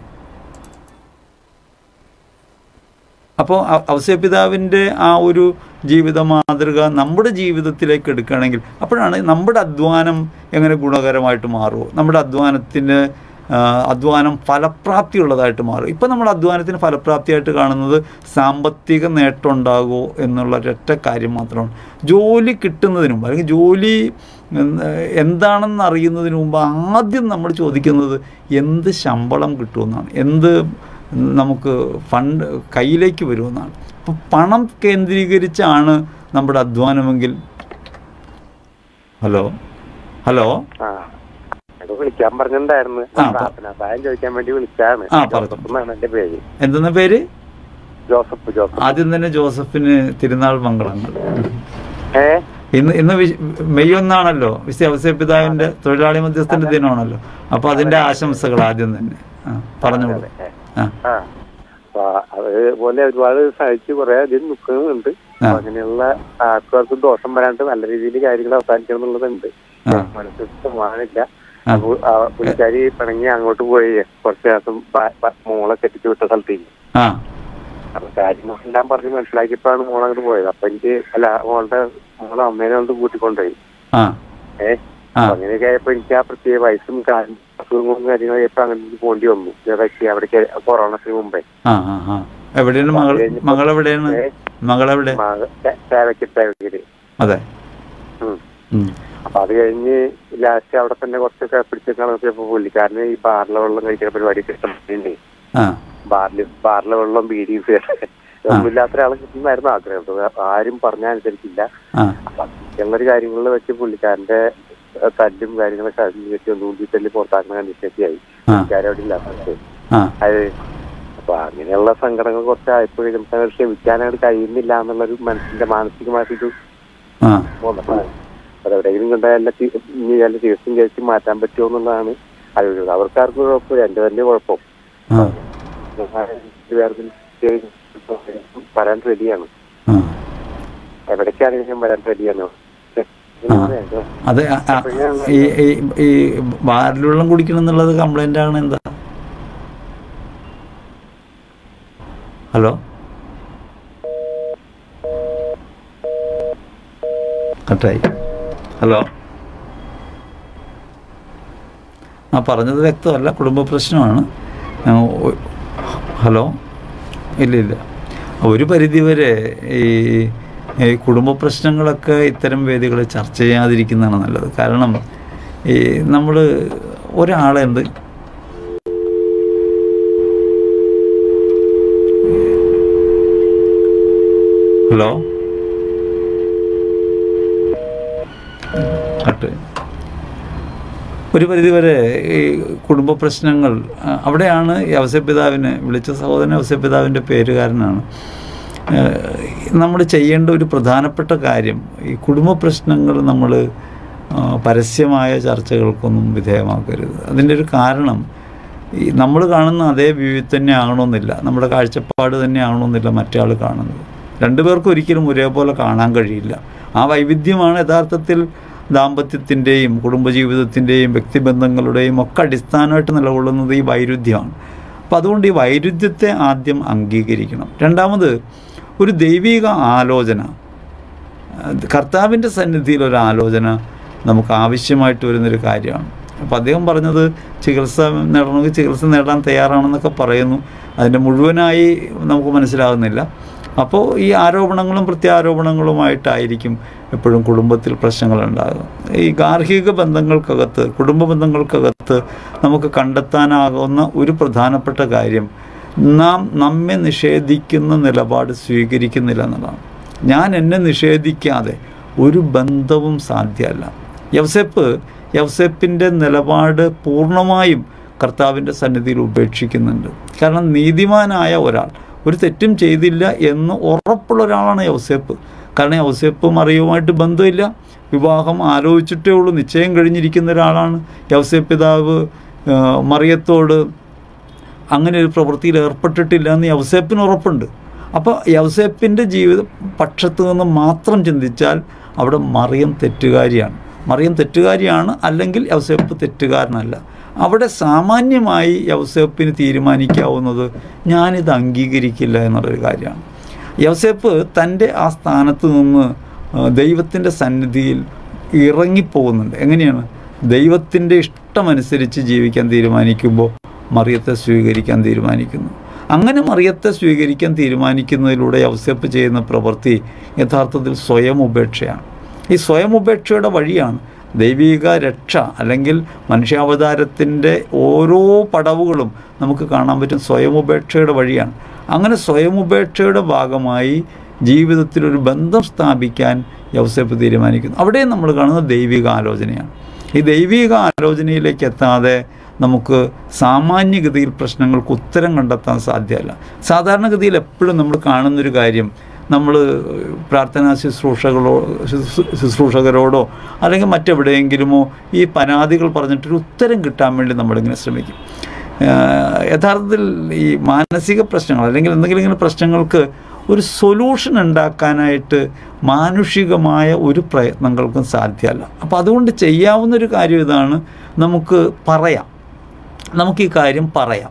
അപ്പോൾ ഔസേപ്പ് പിതാവിൻ്റെ ആ ഒരു ജീവിത മാതൃക നമ്മുടെ ജീവിതത്തിലേക്ക് എടുക്കുകയാണെങ്കിൽ അപ്പോഴാണ് നമ്മുടെ അധ്വാനം എങ്ങനെ ഗുണകരമായിട്ട് മാറുമോ, നമ്മുടെ അധ്വാനം ഫലപ്രാപ്തിയുള്ളതായിട്ട് മാറും. ഇപ്പം നമ്മൾ അധ്വാനത്തിന് ഫലപ്രാപ്തിയായിട്ട് കാണുന്നത് സാമ്പത്തിക നേട്ടം ഉണ്ടാകുമോ എന്നുള്ള ഒരൊറ്റ കാര്യം മാത്രമാണ്. ജോലി കിട്ടുന്നതിന് മുമ്പ് അല്ലെങ്കിൽ ജോലി എന്താണെന്ന് അറിയുന്നതിന് മുമ്പ് ആദ്യം നമ്മൾ ചോദിക്കുന്നത് എന്ത് ശമ്പളം കിട്ടുമെന്നാണ്, എന്ത് നമുക്ക് ഫണ്ട് കയ്യിലേക്ക് വരുമെന്നാണ്. അപ്പോൾ പണം കേന്ദ്രീകരിച്ചാണ് നമ്മുടെ അധ്വാനമെങ്കിൽ ഹലോ വിളിക്കാൻ പറഞ്ഞിട്ടുണ്ടായിരുന്നു, സഹായം ചോദിക്കാൻ വേണ്ടി വിളിച്ചാണ്. എന്റെ പേര് എന്തെന്ന പേര്? ജോസഫ്. ആദ്യം തന്നെ ജോസഫിന് തിരുനാൾ മംഗളങ്ങൾ. ഇന്ന് മെയ് 1 ഔസേപ്പ് പിതാവിന്റെ തൊഴിലാളി മധ്യസ്ഥന്റെ ദിനമാണല്ലോ. അപ്പൊ അതിന്റെ ആശംസകൾ ആദ്യം തന്നെ പറഞ്ഞോളൂ. അതുപോലെ ഒരുപാട് സഹിച്ച് കുറെ അധികം നിൽക്കുന്നുണ്ട്. അങ്ങനെയുള്ള ആൾക്കാർക്ക് ദോഷം വരാണ്ട് നല്ല രീതിയിൽ കാര്യങ്ങൾ അവസാനിക്കണം എന്നുള്ളതുണ്ട്. മനസ്സിലാണില്ല. പുള്ളിക്കാരി പിണങ്ങി അങ്ങോട്ട് പോയി കുറച്ച് ദിവസം മോളെ കെട്ടിച്ചു വിട്ട സ്ഥലത്തേക്ക്. അപ്പൊ കാര്യങ്ങളെല്ലാം പറഞ്ഞ് മനസ്സിലാക്കിയപ്പോഴാണ് മോൾ അങ്ങോട്ട് പോയത്. അപ്പൊ എനിക്ക് മോളെ അമ്മേനെ കൊണ്ട് കൂട്ടിക്കൊണ്ടുപോയി. അങ്ങനെയൊക്കെ ആയപ്പോ എനിക്ക് ആ പ്രത്യേക വയസ്സും അസുഖങ്ങളും കാര്യങ്ങളായപ്പോ അങ്ങനെ പോണ്ടി വന്നു. അവിടേക്ക് കൊറോണത്തിന് മുമ്പേ. അതെ. അപ്പൊ അത് കഴിഞ്ഞ് ലാസ്റ്റ് അവിടെ തന്നെ കുറച്ചൊക്കെ പിടിച്ചേക്കാൻ നോക്കിയപ്പോ പുള്ളിക്കാരന് ഈ ബാറിലെ വെള്ളം കഴിക്കുന്ന പരിപാടി കിട്ടുന്നുണ്ട്. ബാറിലെ വെള്ളം ബീഡി ഒന്നുമില്ലാത്ത ഒരാളെ കിട്ടുന്നതായിരുന്നു ആഗ്രഹം. ആരും പറഞ്ഞനുസരിച്ചില്ല. അപ്പൊ അങ്ങനൊരു കാര്യങ്ങളിൽ വെച്ച് പുള്ളിക്കാരന്റെ തല്ലും കാര്യങ്ങളൊക്കെ വെച്ച് നൂറ്റിത്തല്ല് പുറത്താക്കുന്ന കണ്ടീഷനൊക്കെയായി. പുള്ളിക്കാരും അവിടെ ഇല്ലാത്ത അത്. അപ്പൊ അങ്ങനെയുള്ള സങ്കടങ്ങൾ കുറച്ചായപ്പോഴും നമുക്ക് ക്ഷമിക്കാനായിട്ട് കഴിയുന്നില്ല എന്നുള്ളൊരു മനസ്സിന്റെ മാനസികമായിട്ടൊരു ബോധമാണ്. അതെവിടെയെങ്കിലും കണ്ടാൽ ചികിത്സയും കഴിച്ച് മാറ്റാൻ പറ്റുമോ എന്നുള്ളതാണ് ആലോചിക്കുന്നത്. അവർക്കാർക്കും കുഴപ്പമില്ല, എന്റെ വലിയ കുഴപ്പം. വരാൻ റെഡിയാണ്, എവിടേക്കാണെങ്കിലും വരാൻ റെഡിയാണ്. അതെ. ഈ ബാറിലുള്ള കുടിക്കണം എന്നുള്ളത് കംപ്ലൈന്റ് ആണ്. എന്താ? ഹലോ കട്ടായി. ഹലോ പറഞ്ഞത് വ്യക്തമല്ല, കുടുംബ പ്രശ്നമാണ്. ഹലോ ഇല്ല. ഒരു പരിധിവരെ ഈ കുടുംബ പ്രശ്നങ്ങളൊക്കെ ഇത്തരം വേദികളിൽ ചർച്ച ചെയ്യാതിരിക്കുന്നതാണ് നല്ലത്. കാരണം ഈ നമ്മൾ ഒരാളെ ഹലോ ഒരു പരിധിവരെ ഈ കുടുംബ പ്രശ്നങ്ങൾ അവിടെയാണ് ഈ ഔസേപ്പ് പിതാവിനെ വിളിച്ച സഹോദരൻ ഔസേപ്പ് പിതാവിൻ്റെ പേരുകാരനാണ്. നമ്മൾ ചെയ്യേണ്ട ഒരു പ്രധാനപ്പെട്ട കാര്യം ഈ കുടുംബ പ്രശ്നങ്ങൾ നമ്മൾ പരസ്യമായ ചർച്ചകൾക്കൊന്നും വിധേയമാക്കരുത്. അതിൻ്റെ ഒരു കാരണം ഈ നമ്മൾ കാണുന്ന അതേ വ്യൂ തന്നെ ആകണമെന്നില്ല, നമ്മുടെ കാഴ്ചപ്പാട് തന്നെ ആകണമെന്നില്ല മറ്റേ ആൾ കാണുന്നത്. രണ്ടുപേർക്കും ഒരിക്കലും ഒരേപോലെ കാണാൻ കഴിയില്ല. ആ വൈവിധ്യമാണ് യഥാർത്ഥത്തിൽ ദാമ്പത്യത്തിൻ്റെയും കുടുംബജീവിതത്തിൻ്റെയും വ്യക്തിബന്ധങ്ങളുടെയും ഒക്കെ അടിസ്ഥാനമായിട്ട് നിലകൊള്ളുന്നത് ഈ വൈരുദ്ധ്യമാണ്. അപ്പോൾ അതുകൊണ്ട് ഈ വൈരുദ്ധ്യത്തെ ആദ്യം അംഗീകരിക്കണം. രണ്ടാമത് ഒരു ദൈവിക ആലോചന കർത്താവിൻ്റെ സന്നിധിയിൽ ഒരു ആലോചന നമുക്ക് ആവശ്യമായിട്ട് വരുന്നൊരു കാര്യമാണ്. അപ്പോൾ അദ്ദേഹം പറഞ്ഞത് ചികിത്സ നേടണമെങ്കിൽ ചികിത്സ നേടാൻ തയ്യാറാണെന്നൊക്കെ പറയുന്നു. അതിൻ്റെ മുഴുവനായി നമുക്ക് മനസ്സിലാകുന്നില്ല. അപ്പോൾ ഈ ആരോപണങ്ങളും പ്രത്യാരോപണങ്ങളുമായിട്ടായിരിക്കും എപ്പോഴും കുടുംബത്തിൽ പ്രശ്നങ്ങളുണ്ടാകുക. ഈ ഗാർഹിക ബന്ധങ്ങൾക്കകത്ത്, കുടുംബ ബന്ധങ്ങൾക്കകത്ത് നമുക്ക് കണ്ടെത്താനാകുന്ന ഒരു പ്രധാനപ്പെട്ട കാര്യം, നാം നമ്മെ നിഷേധിക്കുന്ന നിലപാട് സ്വീകരിക്കുന്നില്ല എന്നതാണ്. ഞാൻ എന്നെ നിഷേധിക്കാതെ ഒരു ബന്ധവും സാധ്യമല്ല. യൗസേപ്പിൻ്റെ നിലപാട് പൂർണ്ണമായും കർത്താവിൻ്റെ സന്നിധിയിൽ ഉപേക്ഷിക്കുന്നുണ്ട്. കാരണം നീതിമാനായ ഒരാൾ, ഒരു തെറ്റും ചെയ്തില്ല എന്ന് ഉറപ്പുള്ള ഒരാളാണ് യൗസേപ്പ്. കാരണം യൗസേപ്പ് മറിയവുമായിട്ട് ബന്ധമില്ല, വിവാഹം ആലോചിച്ചിട്ടേ ഉള്ളൂ, നിശ്ചയം കഴിഞ്ഞിരിക്കുന്ന ഒരാളാണ്. യൗസേപ്പ് പിതാവ് മറിയത്തോട് അങ്ങനെ ഒരു പ്രവൃത്തിയിൽ ഏർപ്പെട്ടിട്ടില്ല എന്ന് യൗസേപ്പിന് ഉറപ്പുണ്ട്. അപ്പോൾ യൗസേപ്പിൻ്റെ ജീവിത പക്ഷത്ത് നിന്ന് മാത്രം ചിന്തിച്ചാൽ അവിടെ മറിയം തെറ്റുകാരിയാണ്, അല്ലെങ്കിൽ യൗസേപ്പ് തെറ്റുകാരനല്ല. അവിടെ സാമാന്യമായി യൗസേപ്പിന് തീരുമാനിക്കാവുന്നത് ഞാനിത് അംഗീകരിക്കില്ല എന്നുള്ളൊരു കാര്യമാണ്. യൗസേപ്പ് തൻ്റെ ആ സ്ഥാനത്ത് നിന്ന് ദൈവത്തിൻ്റെ സന്നിധിയിൽ ഇറങ്ങിപ്പോകുന്നുണ്ട്. എങ്ങനെയാണ്? ദൈവത്തിൻ്റെ ഇഷ്ടമനുസരിച്ച് ജീവിക്കാൻ തീരുമാനിക്കുമ്പോൾ മറിയത്തെ സ്വീകരിക്കാൻ തീരുമാനിക്കുന്നു. അങ്ങനെ മറിയത്തെ സ്വീകരിക്കാൻ തീരുമാനിക്കുന്നതിലൂടെ യൗസേപ്പ് ചെയ്യുന്ന പ്രവൃത്തി യഥാർത്ഥത്തിൽ സ്വയം ഉപേക്ഷയാണ്. ഈ സ്വയം ഉപേക്ഷയുടെ വഴിയാണ് ദൈവിക രക്ഷ, അല്ലെങ്കിൽ മനുഷ്യാവതാരത്തിൻ്റെ ഓരോ പടവുകളും നമുക്ക് കാണാൻ പറ്റും സ്വയം ഉപേക്ഷയുടെ വഴിയാണ്. അങ്ങനെ സ്വയം ഉപേക്ഷയുടെ ഭാഗമായി ജീവിതത്തിലൊരു ബന്ധം സ്ഥാപിക്കാൻ യൗസേപ്പ് തീരുമാനിക്കുന്നു. അവിടെ നമ്മൾ കാണുന്നത് ദൈവിക ആലോചനയാണ്. ഈ ദൈവിക ആലോചനയിലേക്ക് എത്താതെ നമുക്ക് സാമാന്യഗതിയിൽ പ്രശ്നങ്ങൾക്ക് ഉത്തരം കണ്ടെത്താൻ സാധ്യമല്ല. സാധാരണഗതിയിൽ എപ്പോഴും നമ്മൾ കാണുന്നൊരു കാര്യം, നമ്മൾ പ്രാർത്ഥനാ ശുശ്രൂഷകരോടോ അല്ലെങ്കിൽ മറ്റെവിടെയെങ്കിലുമോ ഈ പരാതികൾ പറഞ്ഞിട്ടൊരു ഉത്തരം കിട്ടാൻ വേണ്ടി നമ്മളിങ്ങനെ ശ്രമിക്കും. യഥാർത്ഥത്തിൽ ഈ മാനസിക പ്രശ്നങ്ങൾ അല്ലെങ്കിൽ എന്തെങ്കിലും ഇങ്ങനെ പ്രശ്നങ്ങൾക്ക് ഒരു സൊല്യൂഷൻ ഉണ്ടാക്കാനായിട്ട് മാനുഷികമായ ഒരു പ്രയത്നങ്ങൾക്കും സാധ്യമല്ല. അപ്പോൾ അതുകൊണ്ട് ചെയ്യാവുന്നൊരു കാര്യം ഇതാണ്, നമുക്ക് ഈ കാര്യം പറയാം.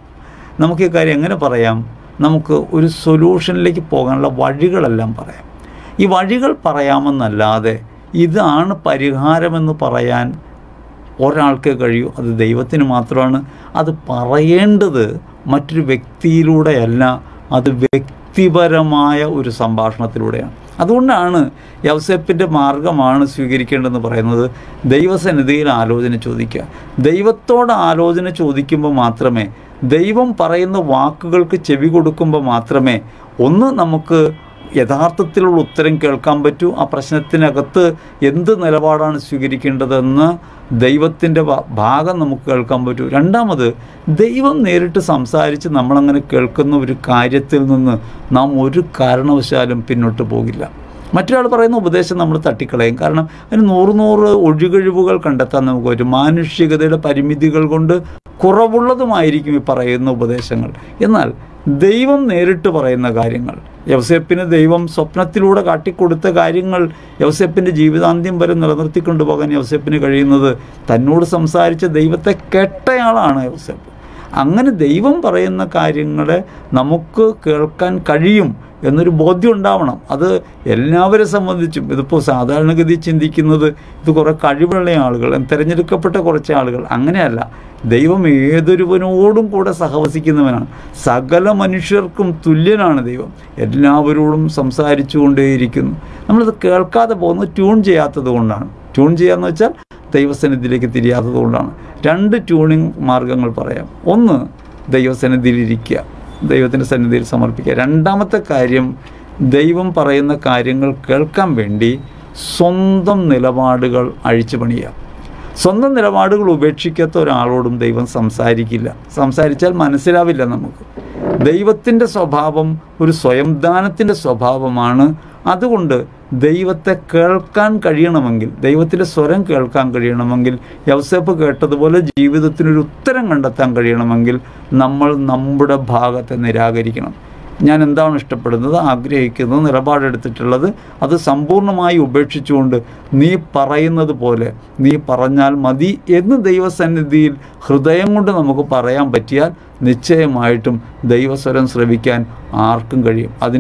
എങ്ങനെ പറയാം? നമുക്ക് ഒരു സൊല്യൂഷനിലേക്ക് പോകാനുള്ള വഴികളെല്ലാം പറയാം. ഈ വഴികൾ പറയാമെന്നല്ലാതെ ഇതാണ് പരിഹാരമെന്ന് പറയാൻ ഒരാൾക്ക് കഴിയൂ. അത് ദൈവത്തിന് മാത്രമാണ്. അത് പറയേണ്ടത് മറ്റൊരു വ്യക്തിയിലൂടെയല്ല, അത് വ്യക്തിപരമായ ഒരു സംഭാഷണത്തിലൂടെയാണ്. അതുകൊണ്ടാണ് യൗസേപ്പിൻ്റെ മാർഗമാണ് സ്വീകരിക്കേണ്ടതെന്ന് പറയുന്നത്. ദൈവസന്നിധിയിൽ ആലോചന ചോദിക്കുക. ദൈവത്തോട് ആലോചന ചോദിക്കുമ്പോൾ മാത്രമേ, ദൈവം പറയുന്ന വാക്കുകൾക്ക് ചെവി കൊടുക്കുമ്പോൾ മാത്രമേ ഒന്ന് നമുക്ക് യഥാർത്ഥത്തിലുള്ള ഉത്തരം കേൾക്കാൻ പറ്റൂ. ആ പ്രശ്നത്തിനകത്ത് എന്ത് നിലപാടാണ് സ്വീകരിക്കേണ്ടതെന്ന് ദൈവത്തിൻ്റെ ഭാഗം നമുക്ക് കേൾക്കാൻ പറ്റൂ. രണ്ടാമത്, ദൈവം നേരിട്ട് സംസാരിച്ച് നമ്മളങ്ങനെ കേൾക്കുന്ന ഒരു കാര്യത്തിൽ നിന്ന് നാം ഒരു കാരണവശാലും പിന്നോട്ട് പോകില്ല. മറ്റൊരാൾ പറയുന്ന ഉപദേശം നമ്മൾ തട്ടിക്കളയും. കാരണം അതിന് 100 ഒഴികഴിവുകൾ കണ്ടെത്താൻ നമുക്ക് പറ്റും. മാനുഷികതയുടെ പരിമിതികൾ കൊണ്ട് കുറവുള്ളതുമായിരിക്കും ഈ പറയുന്ന ഉപദേശങ്ങൾ. എന്നാൽ ദൈവം നേരിട്ട് പറയുന്ന കാര്യങ്ങൾ, യൗസേപ്പിന് ദൈവം സ്വപ്നത്തിലൂടെ കാട്ടിക്കൊടുത്ത കാര്യങ്ങൾ യൗസേപ്പിൻ്റെ ജീവിതാന്ത്യം വരെ നിലനിർത്തിക്കൊണ്ടു പോകാൻ യൗസേപ്പിന് കഴിയുന്നത് തന്നോട് സംസാരിച്ച ദൈവത്തെ കേട്ടയാളാണ് യൗസേപ്പ്. അങ്ങനെ ദൈവം പറയുന്ന കാര്യങ്ങളെ നമുക്ക് കേൾക്കാൻ കഴിയും എന്നൊരു ബോധ്യം ഉണ്ടാവണം. അത് എല്ലാവരെ സംബന്ധിച്ചും, ഇതിപ്പോൾ സാധാരണഗതി ചിന്തിക്കുന്നത് ഇത് കുറേ കഴിവുള്ള ആളുകൾ, തിരഞ്ഞെടുക്കപ്പെട്ട കുറച്ച് ആളുകൾ, അങ്ങനെയല്ല. ദൈവം ഏതൊരുവനോടും കൂടെ സഹവസിക്കുന്നവനാണ്. സകല മനുഷ്യർക്കും തുല്യനാണ് ദൈവം. എല്ലാവരോടും സംസാരിച്ചു കൊണ്ടേയിരിക്കുന്നു. നമ്മളിത് കേൾക്കാതെ പോകുന്നത് ട്യൂൺ ചെയ്യാത്തത് കൊണ്ടാണ്. ട്യൂൺ ചെയ്യാന്ന് വെച്ചാൽ ദൈവസന്നിധിയിലേക്ക് തിരിയാത്തത് കൊണ്ടാണ്. 2 ട്യൂണിങ് മാർഗങ്ങൾ പറയാം. ഒന്ന്, ദൈവസന്നിധിയിലിരിക്കുക, ദൈവത്തിൻ്റെ സന്നിധിയിൽ സമർപ്പിക്കുക. രണ്ടാമത്തെ കാര്യം, ദൈവം പറയുന്ന കാര്യങ്ങൾ കേൾക്കാൻ വേണ്ടി സ്വന്തം നിലപാടുകൾ അഴിച്ചു പണിയുക. സ്വന്തം നിലപാടുകൾ ഉപേക്ഷിക്കാത്ത ഒരാളോടും ദൈവം സംസാരിക്കില്ല. സംസാരിച്ചാൽ മനസ്സിലാവില്ല നമുക്ക്. ദൈവത്തിൻ്റെ സ്വഭാവം ഒരു സ്വയംദാനത്തിൻ്റെ സ്വഭാവമാണ്. അതുകൊണ്ട് ദൈവത്തെ കേൾക്കാൻ കഴിയണമെങ്കിൽ, ദൈവത്തിൻ്റെ സ്വരം കേൾക്കാൻ കഴിയണമെങ്കിൽ, യൗസേപ്പ് കേട്ടതുപോലെ ജീവിതത്തിനൊരു ഉത്തരം കണ്ടെത്താൻ കഴിയണമെങ്കിൽ നമ്മൾ നമ്മുടെ ഭാഗത്തെ നിരാകരിക്കണം. ഞാൻ എന്താണ് ഇഷ്ടപ്പെടുന്നത്, ആഗ്രഹിക്കുന്നത്, നിലപാടെടുത്തിട്ടുള്ളത്, അത് സമ്പൂർണ്ണമായി ഉപേക്ഷിച്ചുകൊണ്ട് നീ പറയുന്നത് പോലെ നീ പറഞ്ഞാൽ മതി എന്ന് ദൈവസന്നിധിയിൽ ഹൃദയം കൊണ്ട് നമുക്ക് പറയാൻ പറ്റിയാൽ നിശ്ചയമായിട്ടും ദൈവസ്വരം ശ്രവിക്കാൻ ആർക്കും കഴിയും. അതിന്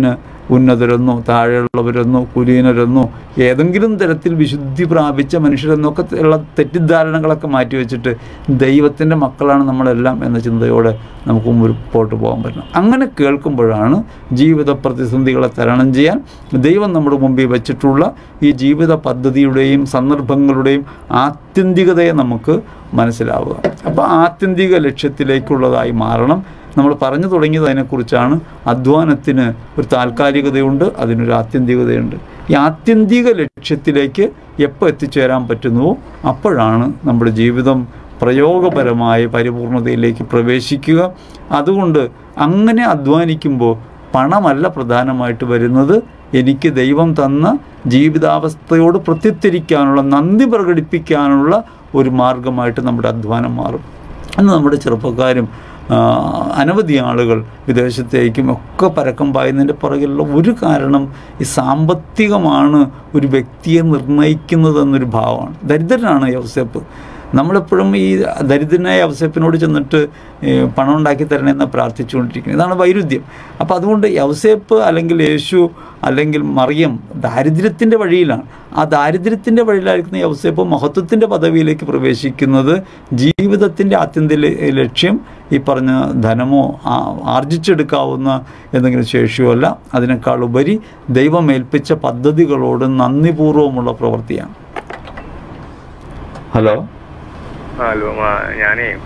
ഉന്നതരെന്നോ താഴെയുള്ളവരെന്നോ കുലീനരെന്നോ ഏതെങ്കിലും തരത്തിൽ വിശുദ്ധി പ്രാപിച്ച മനുഷ്യരെന്നൊക്കെ ഉള്ള തെറ്റിദ്ധാരണകളൊക്കെ മാറ്റിവെച്ചിട്ട് ദൈവത്തിൻ്റെ മക്കളാണ് നമ്മളെല്ലാം എന്ന ചിന്തയോടെ നമുക്ക് മുമ്പോട്ട് പോകാൻ പറ്റണം. അങ്ങനെ കേൾക്കുമ്പോഴാണ് ജീവിത പ്രതിസന്ധികളെ തരണം ചെയ്യാൻ ദൈവം നമ്മുടെ മുമ്പിൽ വെച്ചിട്ടുള്ള ഈ ജീവിത പദ്ധതിയുടെയും സന്ദർഭങ്ങളുടെയും ആത്യന്തികതയെ നമുക്ക് മനസ്സിലാവുക. അപ്പോൾ ആത്യന്തിക ലക്ഷ്യത്തിലേക്കുള്ളതായി മാറണം. നമ്മൾ പറഞ്ഞു തുടങ്ങിയത് അതിനെക്കുറിച്ചാണ്. അധ്വാനത്തിന് ഒരു താൽക്കാലികതയുണ്ട്, അതിനൊരു ആത്യന്തികതയുണ്ട്. ഈ ആത്യന്തിക ലക്ഷ്യത്തിലേക്ക് എപ്പോൾ എത്തിച്ചേരാൻ പറ്റുന്നുവോ അപ്പോഴാണ് നമ്മുടെ ജീവിതം പ്രയോഗപരമായ പരിപൂർണതയിലേക്ക് പ്രവേശിക്കുക. അതുകൊണ്ട് അങ്ങനെ അധ്വാനിക്കുമ്പോൾ പണമല്ല പ്രധാനമായിട്ട് വരുന്നത്. എനിക്ക് ദൈവം തന്ന ജീവിതാവസ്ഥയോട് പ്രത്യുത്തരിക്കാനുള്ള, നന്ദി പ്രകടിപ്പിക്കാനുള്ള ഒരു മാർഗമായിട്ട് നമ്മുടെ അധ്വാനം മാറും. അന്ന് നമ്മുടെ ചെറുപ്പക്കാരും അനവധി ആളുകൾ വിദേശത്തേക്കും ഒക്കെ പരക്കം പായുന്നതിൻ്റെ പുറകിലുള്ള ഒരു കാരണം ഈ സാമ്പത്തികമാണ് ഒരു വ്യക്തിയെ നിർണ്ണയിക്കുന്നതെന്നൊരു ഭാവമാണ്. ദരിദ്രനാണ് യൗസേപ്പ്. നമ്മളെപ്പോഴും ഈ ദരിദ്രനായ യൗസേപ്പിനോട് ചെന്നിട്ട് പണം ഉണ്ടാക്കി തരണമെന്ന് പ്രാർത്ഥിച്ചുകൊണ്ടിരിക്കുന്നത്. ഇതാണ് വൈരുദ്ധ്യം. അപ്പോൾ അതുകൊണ്ട് യൗസേപ്പ് അല്ലെങ്കിൽ യേശു അല്ലെങ്കിൽ മറിയം ദാരിദ്ര്യത്തിൻ്റെ വഴിയിലാണ്. ആ ദാരിദ്ര്യത്തിൻ്റെ വഴിയിലായിരിക്കുന്ന യൗസേപ്പ് മഹത്വത്തിൻ്റെ പദവിയിലേക്ക് പ്രവേശിക്കുന്നത് ജീവിതത്തിൻ്റെ ആത്യന്തിക ലക്ഷ്യം ഈ പറഞ്ഞ ധനമോ ആർജിച്ചെടുക്കാവുന്ന എന്തെങ്കിലും ശേഷിയോ അല്ല. അതിനേക്കാൾ ഉപരി ദൈവം ഏൽപ്പിച്ച പദ്ധതികളോട് നന്ദിപൂർവ്വമുള്ള പ്രവൃത്തിയാണ്. ഹലോ ഞാനേ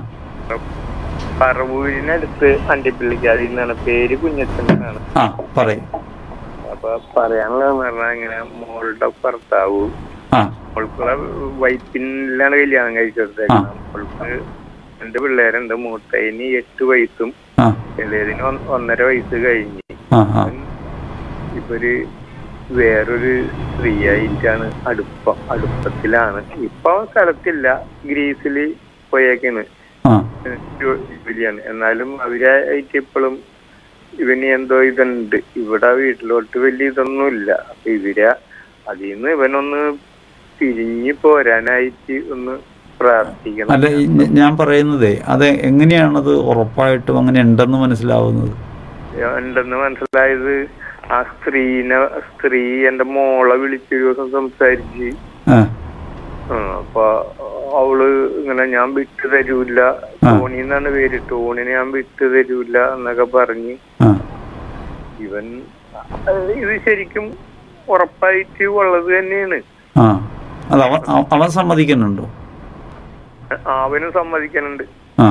പറവൂരിനടുത്ത് അണ്ടിപ്പള്ളിക്കാരി എന്നാണ് പേര്, കുഞ്ഞച്ചനാണ്. അപ്പൊ പറയാനുള്ളതെന്ന് പറഞ്ഞാൽ ഇങ്ങനെ മോളുടെ ഭർത്താവ് മോൾക്കുള്ള വൈപ്പിനിലാണ് കല്യാണം കഴിച്ചെടുത്തേക്കണം. മോൾക്ക് 2 പിള്ളേരുണ്ട്. മൂത്തതിന് 8 വയസ്സും ഇളയതിന് 1.5 വയസ്സ് കഴിഞ്ഞ്. ഇപ്പൊ വേറൊരു സ്ത്രീയായിട്ടാണ് അടുപ്പത്തിലാണ്. ഇപ്പൊ സ്ഥലത്തില്ല, ഗ്രീസില് പോയേക്കാണ് ജോലിയാണ്. എന്നാലും അവരായിട്ട് ഇപ്പോഴും ഇവന് എന്തോ ഇതുണ്ട്. ഇവിടെ വീട്ടിലോട്ട് വലിയ ഇതൊന്നുമില്ല. അപ്പൊ അതിൽ നിന്ന് ഇവനൊന്ന് തിരിഞ്ഞു പോരാനായിട്ട് ഒന്ന് പ്രാർത്ഥിക്കണം. അല്ല, ഞാൻ പറയുന്നതേ അത് എങ്ങനെയാണത് ഉറപ്പായിട്ടും അങ്ങനെ ഉണ്ടെന്ന് മനസ്സിലാവുന്നത്? ഉണ്ടെന്ന് മനസ്സിലായത് ആ സ്ത്രീ എന്റെ മോളെ വിളിച്ചൊരു ദിവസം സംസാരിച്ച്. അപ്പൊ അവള് ഇങ്ങനെ ഞാൻ വിട്ടു തരൂല, ടോണി എന്നാണ് പേര്, ടോണിനെ ഞാൻ വിട്ടു തരൂല എന്നൊക്കെ പറഞ്ഞ് ഇവൻ ഇത് ശരിക്കും ഉറപ്പായിട്ട് ഉള്ളത് തന്നെയാണ്. അവൻ സമ്മതിക്കുന്നുണ്ടോ? അവനും സമ്മതിക്കുന്നുണ്ട്.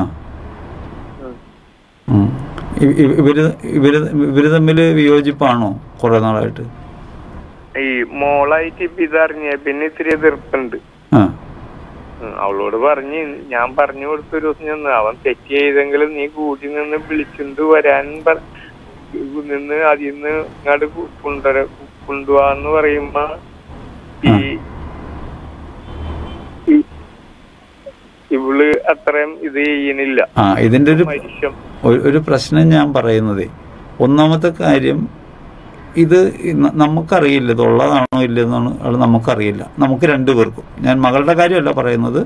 ഇവര് തമ്മില് വിയോജിപ്പാണോ കുറെ നാളായിട്ട്? ഈ മോളായിട്ട് ഇപ്പൊ ഇതറിഞ്ഞ പിന്നെ ഇത്തിരി എതിർപ്പുണ്ട്. അവളോട് ഞാൻ പറഞ്ഞു കൊടുത്തൊരു ദിവസം ചെന്ന്, അവൻ തെറ്റ് ചെയ്തെങ്കിലും നീ കൂടി നിന്ന് വിളിച്ചുകൊണ്ട് വരാൻ നിന്ന് അതിൽ നിന്ന് ഇങ്ങോട്ട് കൊണ്ടുപോവാന്ന് പറയുമ്പോ ഇവള് അത്രയും ഇത് ചെയ്യണില്ല. ഇതിന്റെ ഒരു പ്രശ്നം ഞാൻ പറയുന്നത്, ഒന്നാമത്തെ കാര്യം ഇത് നമുക്കറിയില്ല, ഇതുള്ളതാണോ ഇല്ലെന്നാണ് അത് നമുക്കറിയില്ല. നമുക്ക് 2 പേർക്കും, ഞാൻ മകളുടെ കാര്യമല്ല പറയുന്നത്,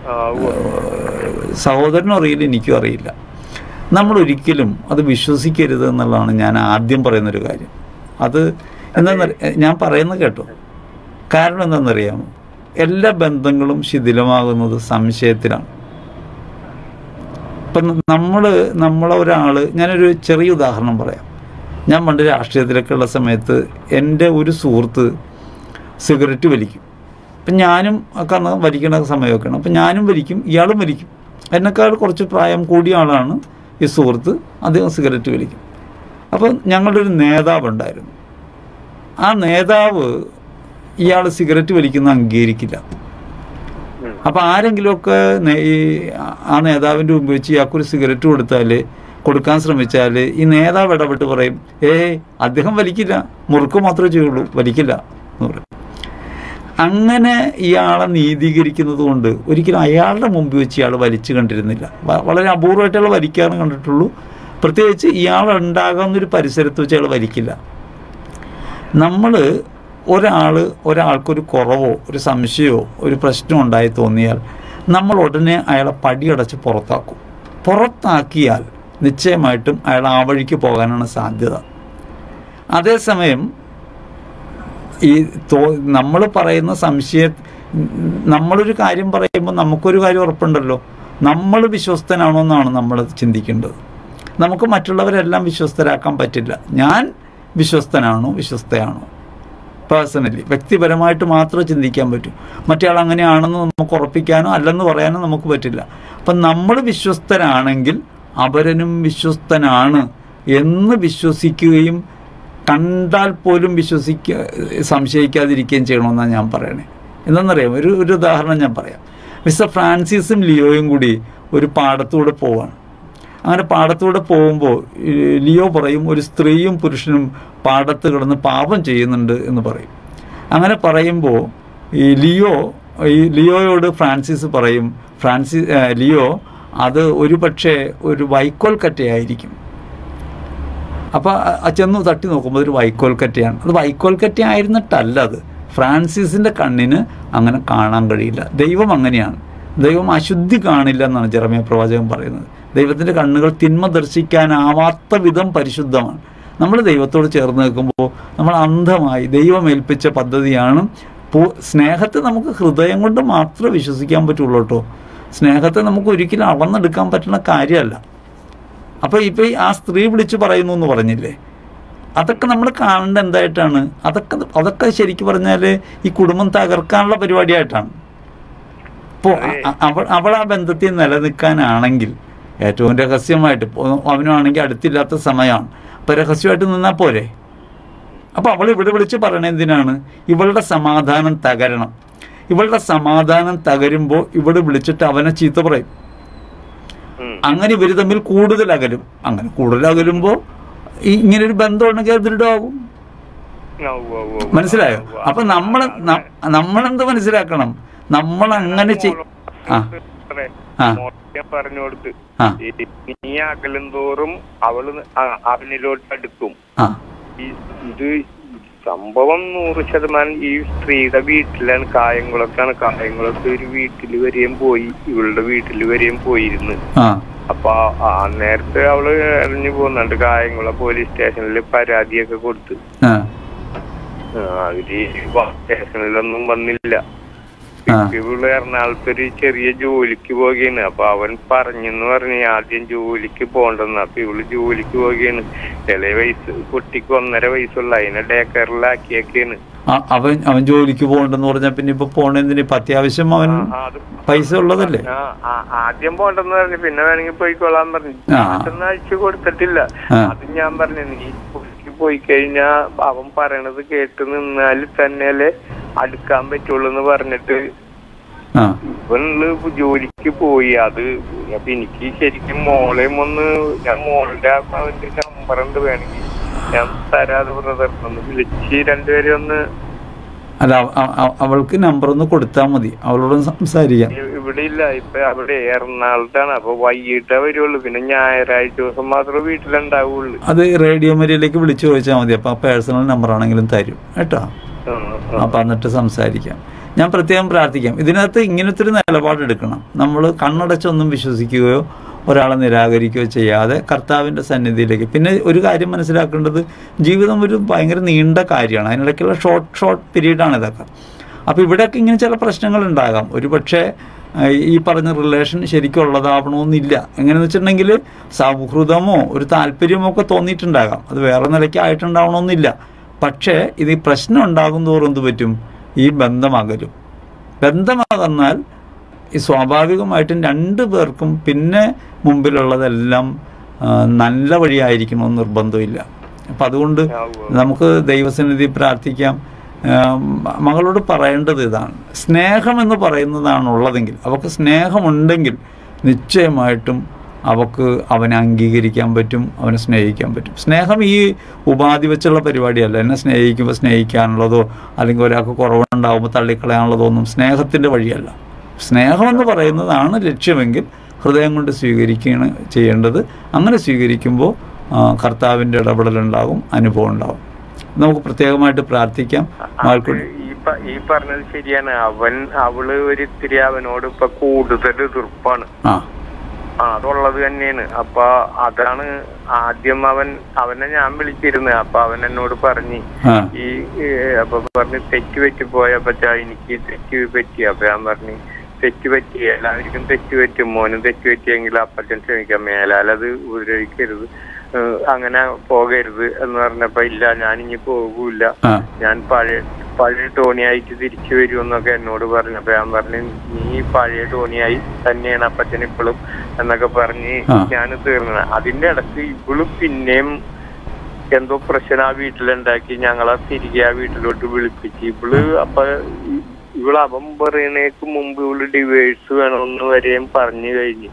സഹോദരനും അറിയില്ല, എനിക്കും അറിയില്ല. നമ്മളൊരിക്കലും അത് വിശ്വസിക്കരുത് എന്നുള്ളതാണ് ഞാൻ ആദ്യം പറയുന്നൊരു കാര്യം. അത് ഞാൻ പറയുന്നത് കേട്ടോ. കാരണം എന്താണെന്നറിയാമോ? എല്ലാ ബന്ധങ്ങളും ശിഥിലമാകുന്നത് സംശയത്തിലാണ്. ഇപ്പം നമ്മളൊരാൾ, ഞാനൊരു ചെറിയ ഉദാഹരണം പറയാം. ഞാൻ പണ്ട് രാഷ്ട്രീയത്തിലൊക്കെ ഉള്ള സമയത്ത് എൻ്റെ ഒരു സുഹൃത്ത് സിഗരറ്റ് വലിക്കും. അപ്പം ഞാനും ഒക്കെ അന്ന് വലിക്കുന്ന സമയമൊക്കെയാണ്. അപ്പം ഞാനും വലിക്കും, ഇയാളും വലിക്കും. എന്നെക്കാൾ കുറച്ച് പ്രായം കൂടിയ ആളാണ് ഈ സുഹൃത്ത്. അദ്ദേഹം സിഗരറ്റ് വലിക്കും. അപ്പം ഞങ്ങളുടെ ഒരു നേതാവുണ്ടായിരുന്നു. ആ നേതാവ് ഇയാൾ സിഗരറ്റ് വലിക്കുന്ന അംഗീകരിക്കില്ല. അപ്പം ആരെങ്കിലുമൊക്കെ ആ നേതാവിൻ്റെ മുമ്പ് വെച്ച് ഇയാൾക്കൊരു സിഗരറ്റ് കൊടുക്കാൻ ശ്രമിച്ചാൽ ഈ നേതാവ് ഇടപെട്ട് പറയും, അദ്ദേഹം വലിക്കില്ല, മുറുക്ക് മാത്രമേ ചെയ്യുള്ളൂ, വലിക്കില്ല എന്ന് പറയും. അങ്ങനെ ഇയാളെ നീതീകരിക്കുന്നത് കൊണ്ട് ഒരിക്കലും അയാളുടെ മുമ്പ് വെച്ച് ഇയാൾ വലിച്ചു കണ്ടിരുന്നില്ല. വളരെ അപൂർവമായിട്ടുള്ള വലിക്കാറ് കണ്ടിട്ടുള്ളൂ. പ്രത്യേകിച്ച് ഇയാളുണ്ടാകുന്നൊരു പരിസരത്ത് വെച്ച് അയാൾ വലിക്കില്ല. നമ്മൾ ഒരാൾക്കൊരു കുറവോ ഒരു സംശയമോ ഒരു പ്രശ്നം ഉണ്ടായി തോന്നിയാൽ നമ്മൾ ഉടനെ അയാളെ പടിയടച്ച് പുറത്താക്കിയാൽ നിശ്ചയമായിട്ടും അയാൾ ആ വഴിക്ക് പോകാനാണ് സാധ്യത. അതേസമയം ഈ നമ്മൾ പറയുന്ന നമ്മളൊരു കാര്യം പറയുമ്പോൾ നമുക്കൊരു കാര്യം ഉറപ്പുണ്ടല്ലോ, നമ്മൾ വിശ്വസ്തനാണോ എന്നാണ് നമ്മൾ ചിന്തിക്കേണ്ടത്. നമുക്ക് മറ്റുള്ളവരെല്ലാം വിശ്വസ്തരാക്കാൻ പറ്റില്ല. ഞാൻ വിശ്വസ്തനാണോ വിശ്വസ്തയാണോ, പേഴ്സണലി വ്യക്തിപരമായിട്ട് മാത്രമേ ചിന്തിക്കാൻ പറ്റൂ. മറ്റേയാൾ അങ്ങനെയാണെന്ന് നമുക്ക് ഉറപ്പിക്കാനോ അല്ലെന്ന് പറയാനോ നമുക്ക് പറ്റില്ല. അപ്പം നമ്മൾ വിശ്വസ്തരാണെങ്കിൽ അവരനും വിശ്വസ്തനാണ് എന്ന് വിശ്വസിക്കുകയും കണ്ടാൽ പോലും സംശയിക്കാതിരിക്കുകയും ചെയ്യണമെന്നാണ് ഞാൻ പറയണേ. എന്താണെന്നറിയാം, ഒരു ഉദാഹരണം ഞാൻ പറയാം. മിസ്റ്റർ ഫ്രാൻസിസും ലിയോയും കൂടി ഒരു പാടത്തൂടെ പോവാണ്. അങ്ങനെ പാടത്തൂടെ പോകുമ്പോൾ ലിയോ പറയും, ഒരു സ്ത്രീയും പുരുഷനും പാടത്ത് കിടന്ന് പാപം ചെയ്യുന്നുണ്ട് എന്ന് പറയും. അങ്ങനെ പറയുമ്പോൾ ഈ ലിയോയോട് ഫ്രാൻസിസ് പറയും, ലിയോ അത് ഒരു പക്ഷേ ഒരു വൈക്കോൽ കറ്റയായിരിക്കും. അപ്പോൾ ചെന്ന് തട്ടി നോക്കുമ്പോൾ ഒരു വൈക്കോൽ കറ്റയാണ്. അത് വൈക്കോൽ കറ്റയായിരുന്നിട്ടല്ല, അത് ഫ്രാൻസിസിൻ്റെ കണ്ണിന് അങ്ങനെ കാണാൻ കഴിയില്ല. ദൈവം അങ്ങനെയാണ്. ദൈവം അശുദ്ധി കാണില്ല എന്നാണ് ജെറമ്യാ പ്രവാചകൻ പറയുന്നത്. ദൈവത്തിൻ്റെ കണ്ണുകൾ തിന്മ ദർശിക്കാനാവാത്ത വിധം പരിശുദ്ധമാണ്. നമ്മൾ ദൈവത്തോട് ചേർന്ന് നിൽക്കുമ്പോൾ നമ്മൾ അന്ധമായി ദൈവം ഏൽപ്പിച്ച പദ്ധതിയാണ്. സ്നേഹത്തെ നമുക്ക് ഹൃദയം കൊണ്ട് മാത്രമേ വിശ്വസിക്കാൻ പറ്റുള്ളൂ കേട്ടോ. സ്നേഹത്തെ നമുക്ക് ഒരിക്കലും അളന്നെടുക്കാൻ പറ്റുന്ന കാര്യമല്ല. അപ്പോൾ ഇപ്പോൾ ആ സ്ത്രീ വിളിച്ച് പറയുന്നു എന്ന് പറഞ്ഞില്ലേ, അതൊക്കെ നമ്മൾ കാണേണ്ട എന്തായിട്ടാണ്? അതൊക്കെ ശരിക്കും പറഞ്ഞാൽ ഈ കുടുംബം തകർക്കാനുള്ള പരിപാടിയായിട്ടാണ്. ഇപ്പോൾ അവൾ ആ ബന്ധത്തിൽ നിലനിൽക്കാനാണെങ്കിൽ ഏറ്റവും രഹസ്യമായിട്ട്, അവനാണെങ്കിൽ അടുത്തില്ലാത്ത സമയമാണ്, അപ്പോൾ രഹസ്യമായിട്ട് നിന്നാൽ പോരെ? അപ്പോൾ അവൾ ഇവിടെ വിളിച്ച് പറയണത് എന്തിനാണ്? ഇവളുടെ സമാധാനം തകരണം. ഇവളുടെ സമാധാനം തകരുമ്പോൾ ഇവിടെ വിളിച്ചിട്ട് അവനെ ചീത്ത പറയും. അങ്ങനെ ഇവർ തമ്മിൽ കൂടുതൽ അകലും. അങ്ങനെ കൂടുതൽ അകലുമ്പോൾ ഇങ്ങനൊരു ബന്ധം ഉണ്ടെങ്കിൽ അത് ദൃഢമാകും. മനസ്സിലായോ? അപ്പൊ നമ്മളെന്ത് മനസ്സിലാക്കണം? നമ്മൾ അങ്ങനെ പറഞ്ഞു കൊടുത്ത് നീ അകലും തോറും അവനിലോട്ട് അടുക്കും. ഇത് സംഭവം 100% ഈ സ്ത്രീയുടെ വീട്ടിലാണ്. കായംകുളത്ത് ഒരു വീട്ടിൽ വരെയും പോയി, ഇവളുടെ വീട്ടിൽ വരെയും പോയിരുന്നു. അപ്പൊ നേരത്തെ അവള് അറിഞ്ഞു പോകുന്നുണ്ട്. കായംകുളം പോലീസ് സ്റ്റേഷനിൽ പരാതിയൊക്കെ കൊടുത്ത് അവര് സ്റ്റേഷനിലൊന്നും വന്നില്ല. ഇവള് എറണാകുളത്തൊരു ചെറിയ ജോലിക്ക് പോകുകയാണ്. അപ്പൊ അവൻ പറഞ്ഞെന്ന് പറഞ്ഞ് ആദ്യം ജോലിക്ക് പോണ്ടെന്ന്. അപ്പൊ ഇവള് ജോലിക്ക് പോകുകയാണ്. ഇളയ കുട്ടിക്ക് 1.5 വയസ്സുള്ള, അതിനെ ഡേ കെയറിലാക്കിയൊക്കെയാണ്. അവൻ ജോലിക്ക് പോകണ്ടെന്ന് പറഞ്ഞാൽ പിന്നെ ഇപ്പൊ പോണെന്തിന്? അത്യാവശ്യം അവൻ പൈസ ഉള്ളതല്ലേ. ആദ്യം പോണ്ടെന്ന് പറഞ്ഞു, പിന്നെ വേണമെങ്കിൽ പോയിക്കോളാൻ പറഞ്ഞു. അയച്ചു കൊടുത്തിട്ടില്ല. അത് ഞാൻ പറഞ്ഞു, നീ പോയി കഴിഞ്ഞാ അവൻ പറയണത് കേട്ട് നിന്നാൽ തന്നെയല്ലേ അടുക്കാൻ പറ്റുള്ളൂ എന്ന് പറഞ്ഞിട്ട് ഇവള് ജോലിക്ക് പോയി. അത് അപ്പൊ എനിക്ക് ശരിക്കും മോളെയും ഞാൻ മോളുടെ അവന്റെ നമ്പറുണ്ട്, വേണമെങ്കിൽ ഞാൻ തരാതെ ഒന്ന് വിളിച്ച് രണ്ടുപേരും ഒന്ന്. അല്ല, അവൾക്ക് നമ്പർ ഒന്ന് കൊടുത്താൽ മതി, അവളോട് സംസാരിക്കാം. ഇവിടെ ഇല്ല, ഇപ്പൊ അവിടെ എറണാകുളത്താണ്. അപ്പൊ വൈകിട്ടേ വരുള്ളൂ. പിന്നെ ഞായറാഴ്ച ദിവസം മാത്രമേ വീട്ടിലുണ്ടാവുള്ളൂ. അത് റേഡിയോ മരിയയിലേക്ക് വിളിച്ചു ചോദിച്ചാൽ മതി. അപ്പൊ പേഴ്സണൽ നമ്പർ ആണെങ്കിലും തരും കേട്ടോ. അപ്പൊ എന്നിട്ട് സംസാരിക്കാം. ഞാൻ പ്രത്യേകം പ്രാർത്ഥിക്കാം. ഇതിനകത്ത് ഇങ്ങനത്തെ ഒരു നിലപാടെടുക്കണം. നമ്മൾ കണ്ണടച്ചൊന്നും വിശ്വസിക്കുകയോ ഒരാളെ നിരാകരിക്കുകയോ ചെയ്യാതെ കർത്താവിൻ്റെ സന്നിധിയിലേക്ക്. പിന്നെ ഒരു കാര്യം മനസ്സിലാക്കേണ്ടത്, ജീവിതം ഒരു ഭയങ്കര നീണ്ട കാര്യമാണ്. അതിനിടയ്ക്കുള്ള ഷോർട്ട് പീരീഡാണ് ഇതൊക്കെ. അപ്പോൾ ഇവിടെയൊക്കെ ഇങ്ങനെ ചില പ്രശ്നങ്ങൾ ഉണ്ടാകാം. ഒരു പക്ഷേ ഈ പറഞ്ഞ റിലേഷൻ ശരിക്കും ഉള്ളതാവണമെന്നില്ല. എങ്ങനെയെന്ന് വെച്ചിട്ടുണ്ടെങ്കിൽ സൗഹൃദമോ ഒരു താല്പര്യമോ ഒക്കെ തോന്നിയിട്ടുണ്ടാകാം. അത് വേറെ നിലയ്ക്ക് ആയിട്ടുണ്ടാവണമെന്നില്ല. പക്ഷേ ഇത് ഈ പ്രശ്നം ഉണ്ടാകും തോറും എന്ത് പറ്റും? ഈ ബന്ധമകലും. ബന്ധമകന്നാൽ ഈ സ്വാഭാവികമായിട്ടും രണ്ടു പേർക്കും പിന്നെ മുമ്പിലുള്ളതെല്ലാം നല്ല വഴിയായിരിക്കണമെന്ന് നിർബന്ധമില്ല. അപ്പം അതുകൊണ്ട് നമുക്ക് ദൈവസന്നിധി പ്രാർത്ഥിക്കാം. മകളോട് പറയേണ്ടത് ഇതാണ്, സ്നേഹമെന്ന് പറയുന്നതാണുള്ളതെങ്കിൽ, അവൾക്ക് സ്നേഹമുണ്ടെങ്കിൽ നിശ്ചയമായിട്ടും അവൾക്ക് അവനെ അംഗീകരിക്കാൻ പറ്റും, അവനെ സ്നേഹിക്കാൻ പറ്റും. സ്നേഹം ഈ ഉപാധി വെച്ചുള്ള പരിപാടിയല്ല. എന്നെ സ്നേഹിക്കുമ്പോൾ സ്നേഹിക്കാനുള്ളതോ അല്ലെങ്കിൽ ഒരാൾക്ക് കുറവുണ്ടാകുമ്പോൾ തള്ളിക്കളയാനുള്ളതോ ഒന്നും സ്നേഹത്തിൻ്റെ വഴിയല്ല. സ്നേഹമെന്ന് പറയുന്നതാണ് ലക്ഷ്യമെങ്കിൽ ഹൃദയം കൊണ്ട് സ്വീകരിക്കുകയാണ് ചെയ്യേണ്ടത്. അങ്ങനെ സ്വീകരിക്കുമ്പോൾ കർത്താവിൻ്റെ ഇടപെടലുണ്ടാകും, അനുഭവം ഉണ്ടാകും. നമുക്ക് പ്രത്യേകമായിട്ട് പ്രാർത്ഥിക്കാം. ഈ പറഞ്ഞത് ശരിയാണ്. അവള് ഒരിത്തിരി അവനോട് ഇപ്പൊ കൂടുതൽ എതിർപ്പാണ്. അതുള്ളത് തന്നെയാണ്. അപ്പൊ അതാണ് ആദ്യം അവനെ ഞാൻ വിളിച്ചിരുന്നത്. അപ്പൊ അവൻ എന്നോട് പറഞ്ഞ് അപ്പൊ പറഞ്ഞ് തെറ്റ് പറ്റിപ്പോയ പറ്റാ, എനിക്ക് തെറ്റ് പറ്റി. അപ്പൊ ഞാൻ പറഞ്ഞു തെറ്റ് പറ്റി, എല്ലാവർക്കും തെറ്റ് പറ്റും, മോനും തെറ്റ് പറ്റിയെങ്കിൽ അപ്പച്ചൻ ക്ഷമിക്കാം, മേലാലത് ഉപദ്രവിക്കരുത്, അങ്ങനെ പോകരുത് എന്ന് പറഞ്ഞപ്പോ ഇല്ല ഞാനിനി പോകൂല, ഞാൻ പഴയ ടോണിയായിട്ട് തിരിച്ചു വരുമെന്നൊക്കെ എന്നോട് പറഞ്ഞു. അപ്പൊ ഞാൻ പറഞ്ഞു നീ പഴയ ടോണിയായി തന്നെയാണ് അപ്പച്ചൻ ഇപ്പോഴും എന്നൊക്കെ പറഞ്ഞ് ഞാൻ തീർന്നത്. അതിന്റെ ഇടക്ക് ഇവളും പിന്നെയും എന്തോ പ്രശ്നം ആ വീട്ടിലുണ്ടാക്കി ഞങ്ങളെ തിരികെ ആ വീട്ടിലോട്ട് വിളിപ്പിച്ച്. ഇവള് അവൻ പറയുന്നേക്ക് മുമ്പ് ഇവള് ഡിവേഴ്സ് വേണമെന്ന് വരെയും പറഞ്ഞു കഴിഞ്ഞു.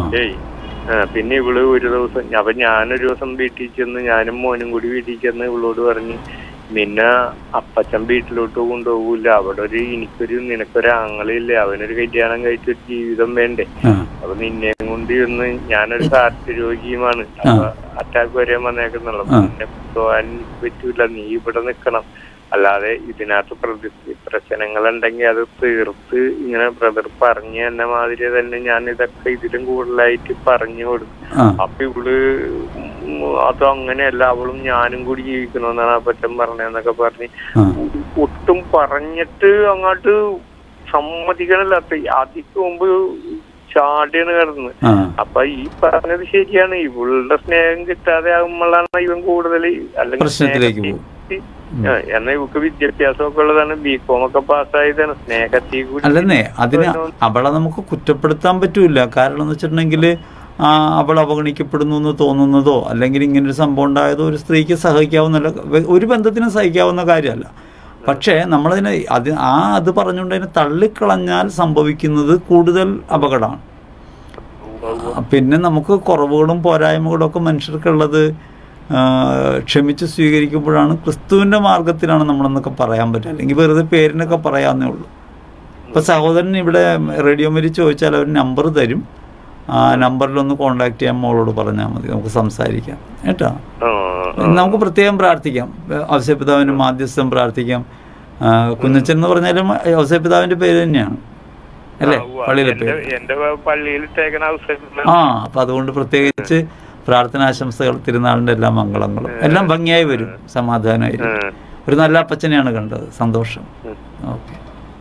പിന്നെ ഇവള് ഒരു ദിവസം അപ്പൊ ഞാനൊരു ദിവസം വീട്ടിൽ ചെന്ന്, ഞാനും മോനും കൂടി വീട്ടിൽ ചെന്ന് ഇവളോട് പറഞ്ഞ് നിന്നെ അപ്പച്ചൻ വീട്ടിലോട്ട് കൊണ്ടുപോകൂല, അവിടെ നിനക്കൊരു ആങ്ങളില്ലേ, അവനൊരു കല്യാണം കഴിച്ചൊരു ജീവിതം വേണ്ടേ, അപ്പൊ നിന്നെയും കൊണ്ട് ചെന്ന്, ഞാനൊരു ഹാർട്ട് രോഗിയുമാണ്, അറ്റാക്ക് വരെയും വന്നേക്കുന്നുള്ളൂ, നിന്നെ പോകാൻ പറ്റൂല, നീ ഇവിടെ നിക്കണം, അല്ലാതെ ഇതിനകത്ത് പ്രശ്നങ്ങളുണ്ടെങ്കിൽ അത് തീർത്ത് ഇങ്ങനെ ബ്രദർ പറഞ്ഞു എന്ന മാതിരി തന്നെ ഞാൻ ഇതൊക്കെ ഇതിലും കൂടുതലായിട്ട് പറഞ്ഞു കൊടുക്കും. അപ്പൊ ഇവള് അത് അങ്ങനെയല്ല, അവളും ഞാനും കൂടി ജീവിക്കണമെന്നാണ് അപ്പച്ചൻ പറഞ്ഞതെന്നൊക്കെ പറഞ്ഞ് ഒട്ടും പറഞ്ഞിട്ട് അങ്ങോട്ട് സമ്മതിക്കണല്ലാത്ത അതിക്ക് മുമ്പ് ചാടിയാണ് കിടന്ന്. അപ്പൊ ഈ പറഞ്ഞത് ശരിയാണ്, ഇവളുടെ സ്നേഹം കിട്ടാതെ ആകുമ്പോഴാണ് ഇവൻ കൂടുതൽ, അല്ലെങ്കിൽ എന്നാ ഇവക്ക് വിദ്യാഭ്യാസമൊക്കെ ഉള്ളതാണ്, ബികോം ഒക്കെ പാസ്സായതാണ്, സ്നേഹത്തിൽ കൂടി. അല്ലെന്നേ, അതിന് അവളെ നമുക്ക് കുറ്റപ്പെടുത്താൻ പറ്റൂല. കാരണം എന്ന് വെച്ചിട്ടുണ്ടെങ്കിൽ അവൾ അവഗണിക്കപ്പെടുന്നു എന്ന് തോന്നുന്നതോ അല്ലെങ്കിൽ ഇങ്ങനൊരു സംഭവം ഉണ്ടായതോ ഒരു സ്ത്രീക്ക് സഹിക്കാവുന്നല്ല, ഒരു ബന്ധത്തിനും സഹിക്കാവുന്ന കാര്യമല്ല. പക്ഷേ നമ്മളതിനെ അത് പറഞ്ഞുകൊണ്ട് അതിനെ തള്ളിക്കളഞ്ഞാൽ സംഭവിക്കുന്നത് കൂടുതൽ അപകടമാണ്. പിന്നെ നമുക്ക് കുറവുകളും പോരായ്മകളും ഒക്കെ മനുഷ്യർക്കുള്ളത് ക്ഷമിച്ച് സ്വീകരിക്കുമ്പോഴാണ് ക്രിസ്തുവിൻ്റെ മാർഗത്തിലാണ് നമ്മളെന്നൊക്കെ പറയാൻ പറ്റുക. അല്ലെങ്കിൽ വെറുതെ പേരിനൊക്കെ പറയാവുന്നേ ഉള്ളൂ. ഇപ്പോൾ സഹോദരൻ ഇവിടെ റേഡിയോ മേരി ചോദിച്ചാൽ അവർ നമ്പർ തരും, ആ നമ്പറിലൊന്ന് കോണ്ടാക്ട് ചെയ്യാൻ മോളോട് പറഞ്ഞാൽ മതി, നമുക്ക് സംസാരിക്കാം കേട്ടോ. നമുക്ക് പ്രത്യേകം പ്രാർത്ഥിക്കാം, ഔസേപ്പിതാവിൻ്റെ മാധ്യസ്ഥം പ്രാർത്ഥിക്കാം. കുഞ്ഞച്ചൻ എന്ന് പറഞ്ഞാലും ഔസേപ്പിതാവിൻ്റെ പേര് തന്നെയാണ് അല്ലേ, പള്ളിയിലെ പേര്. അപ്പം അതുകൊണ്ട് പ്രത്യേകിച്ച് പ്രാർത്ഥനാശംസകൾ, തിരുനാളിൻ്റെ എല്ലാ മംഗളങ്ങളും എല്ലാം ഭംഗിയായി വരും, സമാധാനമായിരിക്കും. ഒരു നല്ല അപ്പച്ചനെയാണ് കണ്ടത്, സന്തോഷം. ഓക്കെ.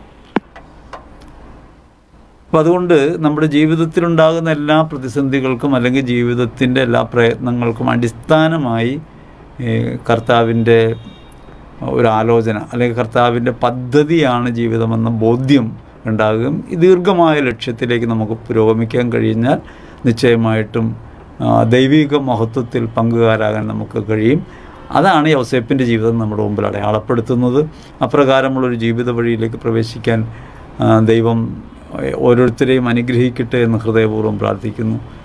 അപ്പം അതുകൊണ്ട് നമ്മുടെ ജീവിതത്തിലുണ്ടാകുന്ന എല്ലാ പ്രതിസന്ധികൾക്കും അല്ലെങ്കിൽ ജീവിതത്തിൻ്റെ എല്ലാ പ്രയത്നങ്ങൾക്കും അടിസ്ഥാനമായി കർത്താവിൻ്റെ ഒരാലോചന അല്ലെങ്കിൽ കർത്താവിൻ്റെ പദ്ധതിയാണ് ജീവിതമെന്ന ബോധ്യം ഉണ്ടാകുകയും ഈ ദീർഘമായ ലക്ഷ്യത്തിലേക്ക് നമുക്ക് പുരോഗമിക്കാൻ കഴിഞ്ഞാൽ നിശ്ചയമായിട്ടും ദൈവിക മഹത്വത്തിൽ പങ്കുകാരാകാൻ നമുക്ക് കഴിയും. അതാണ് യൗസേപ്പിൻ്റെ ജീവിതം നമ്മുടെ മുമ്പിൽ അടയാളപ്പെടുത്തുന്നത്. അപ്രകാരമുള്ളൊരു ജീവിത വഴിയിലേക്ക് പ്രവേശിക്കാൻ ദൈവം ഓരോരുത്തരെയും അനുഗ്രഹിക്കട്ടെ എന്ന് ഹൃദയപൂർവ്വം പ്രാർത്ഥിക്കുന്നു.